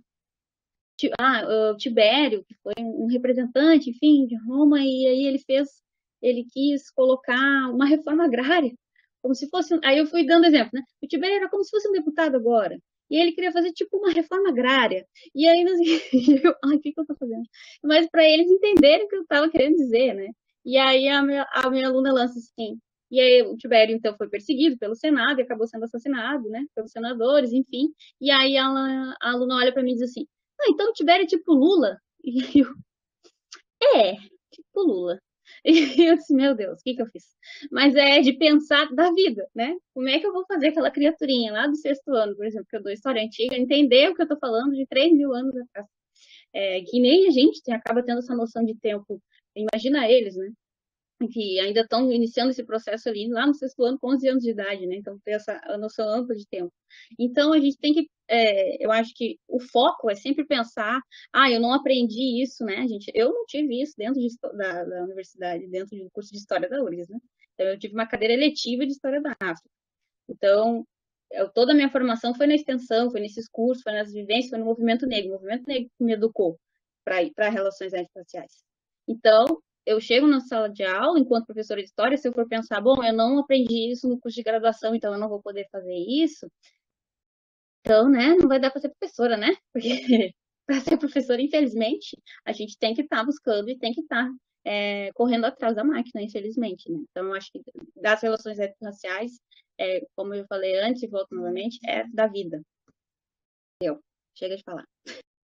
Ah, o Tibério, que foi um representante, enfim, de Roma, e aí ele fez... Ele quis colocar uma reforma agrária, como se fosse... Aí eu fui dando exemplo, né? O Tibério era como se fosse um deputado agora. E ele queria fazer tipo uma reforma agrária. E aí, nós... eu, ai, o que, que eu tô fazendo? Mas para eles entenderem o que eu estava querendo dizer, né? E aí a minha, a minha aluna lança assim. E aí o Tibério, então, foi perseguido pelo Senado e acabou sendo assassinado, né? Pelos senadores, enfim. E aí a, a aluna olha para mim e diz assim: ah, então o Tibério é tipo Lula? E eu, é, tipo Lula. E eu disse, meu Deus, o que que eu fiz? Mas é de pensar da vida, né? Como é que eu vou fazer aquela criaturinha lá do sexto ano, por exemplo, que eu dou história antiga, entender o que eu tô falando de três mil anos atrás. É, que nem a gente tem, acaba tendo essa noção de tempo. Imagina eles, né? Que ainda estão iniciando esse processo ali lá no sexto ano, com onze anos de idade, né? Então, tem essa noção ampla de tempo. Então, a gente tem que, é, eu acho que o foco é sempre pensar, ah, eu não aprendi isso, né, gente? Eu não tive isso dentro de, da, da universidade, dentro do curso de História da U R G S, né? Então, eu tive uma cadeira eletiva de História da África. Então, eu, toda a minha formação foi na extensão, foi nesses cursos, foi nas vivências, foi no movimento negro. O movimento negro que me educou para relações étnico-raciais. Então, eu chego na sala de aula, enquanto professora de história, se eu for pensar, bom, eu não aprendi isso no curso de graduação, então eu não vou poder fazer isso, então, né, não vai dar para ser professora, né? Porque para ser professora, infelizmente, a gente tem que estar tá buscando e tem que estar tá, é, correndo atrás da máquina, infelizmente, né? Então, eu acho que das relações étnico-raciais, é, como eu falei antes e volto novamente, é da vida. Deu. Chega de falar.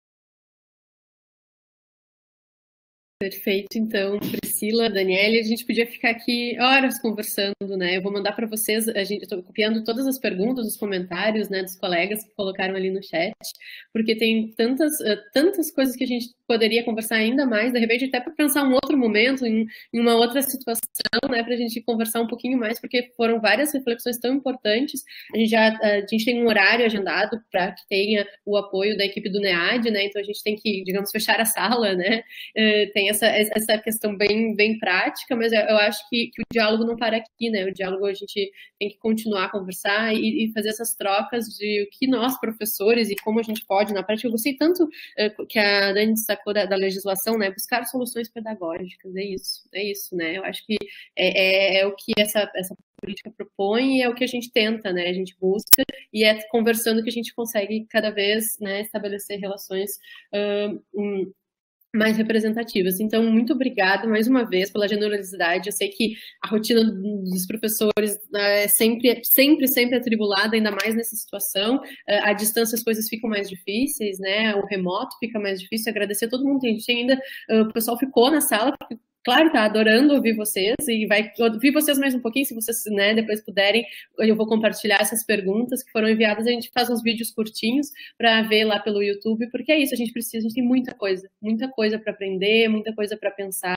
Perfeito, então, Priscila, Daniele, a gente podia ficar aqui horas conversando, né? Eu vou mandar para vocês, a gente, eu estou copiando todas as perguntas, os comentários, né, dos colegas que colocaram ali no chat, porque tem tantas, tantas coisas que a gente poderia conversar ainda mais, de repente até para pensar um outro momento, em, em uma outra situação, né, para a gente conversar um pouquinho mais, porque foram várias reflexões tão importantes. A gente já, a gente tem um horário agendado para que tenha o apoio da equipe do NEAD, né? Então a gente tem que, digamos, fechar a sala, né? Tem essa, essa questão bem, bem prática, mas eu acho que, que o diálogo não para aqui, né? O diálogo a gente tem que continuar a conversar e, e fazer essas trocas de o que nós, professores, e como a gente pode, na prática. Eu gostei tanto uh, que a Dani destacou da, da legislação, né? Buscar soluções pedagógicas, é isso, é isso, né? Eu acho que é, é, é o que essa, essa política propõe e é o que a gente tenta, né? A gente busca e é conversando que a gente consegue cada vez, né, estabelecer relações uh, um, mais representativas. Então, muito obrigada mais uma vez pela generosidade. Eu sei que a rotina dos professores é sempre, sempre, sempre atribulada, ainda mais nessa situação. À distância as coisas ficam mais difíceis, né? O remoto fica mais difícil. Agradecer a todo mundo. A gente ainda, o pessoal ficou na sala, porque claro, tá adorando ouvir vocês e vai ouvir vocês mais um pouquinho, se vocês, né, depois puderem, eu vou compartilhar essas perguntas que foram enviadas, a gente faz uns vídeos curtinhos para ver lá pelo YouTube, porque é isso, a gente precisa, a gente tem muita coisa, muita coisa para aprender, muita coisa para pensar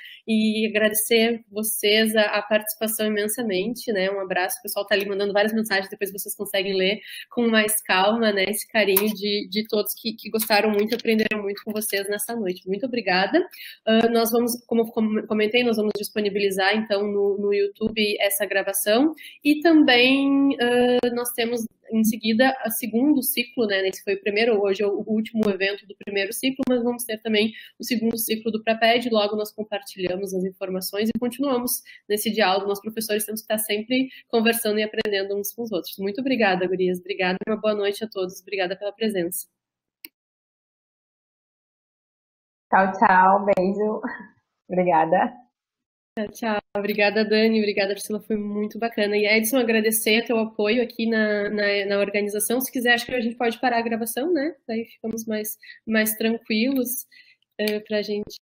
e agradecer vocês a, a participação imensamente, né, um abraço, o pessoal tá ali mandando várias mensagens, depois vocês conseguem ler com mais calma, né, esse carinho de, de todos que, que gostaram muito, aprenderam muito com vocês nessa noite. Muito obrigada. Uh, nós vamos, como comentei, nós vamos disponibilizar então no, no YouTube essa gravação e também uh, nós temos em seguida o segundo ciclo, né? Esse foi o primeiro, hoje é o último evento do primeiro ciclo, mas vamos ter também o segundo ciclo do Praped, logo nós compartilhamos as informações e continuamos nesse diálogo. Nós professores temos que estar sempre conversando e aprendendo uns com os outros. Muito obrigada, gurias. Obrigada, uma boa noite a todos. Obrigada pela presença. Tchau, tchau. Beijo. Obrigada. Tchau, tchau. Obrigada, Dani. Obrigada, Priscila. Foi muito bacana. E, Edson, agradecer teu apoio aqui na, na, na organização. Se quiser, acho que a gente pode parar a gravação, né? Daí ficamos mais, mais tranquilos uh, para a gente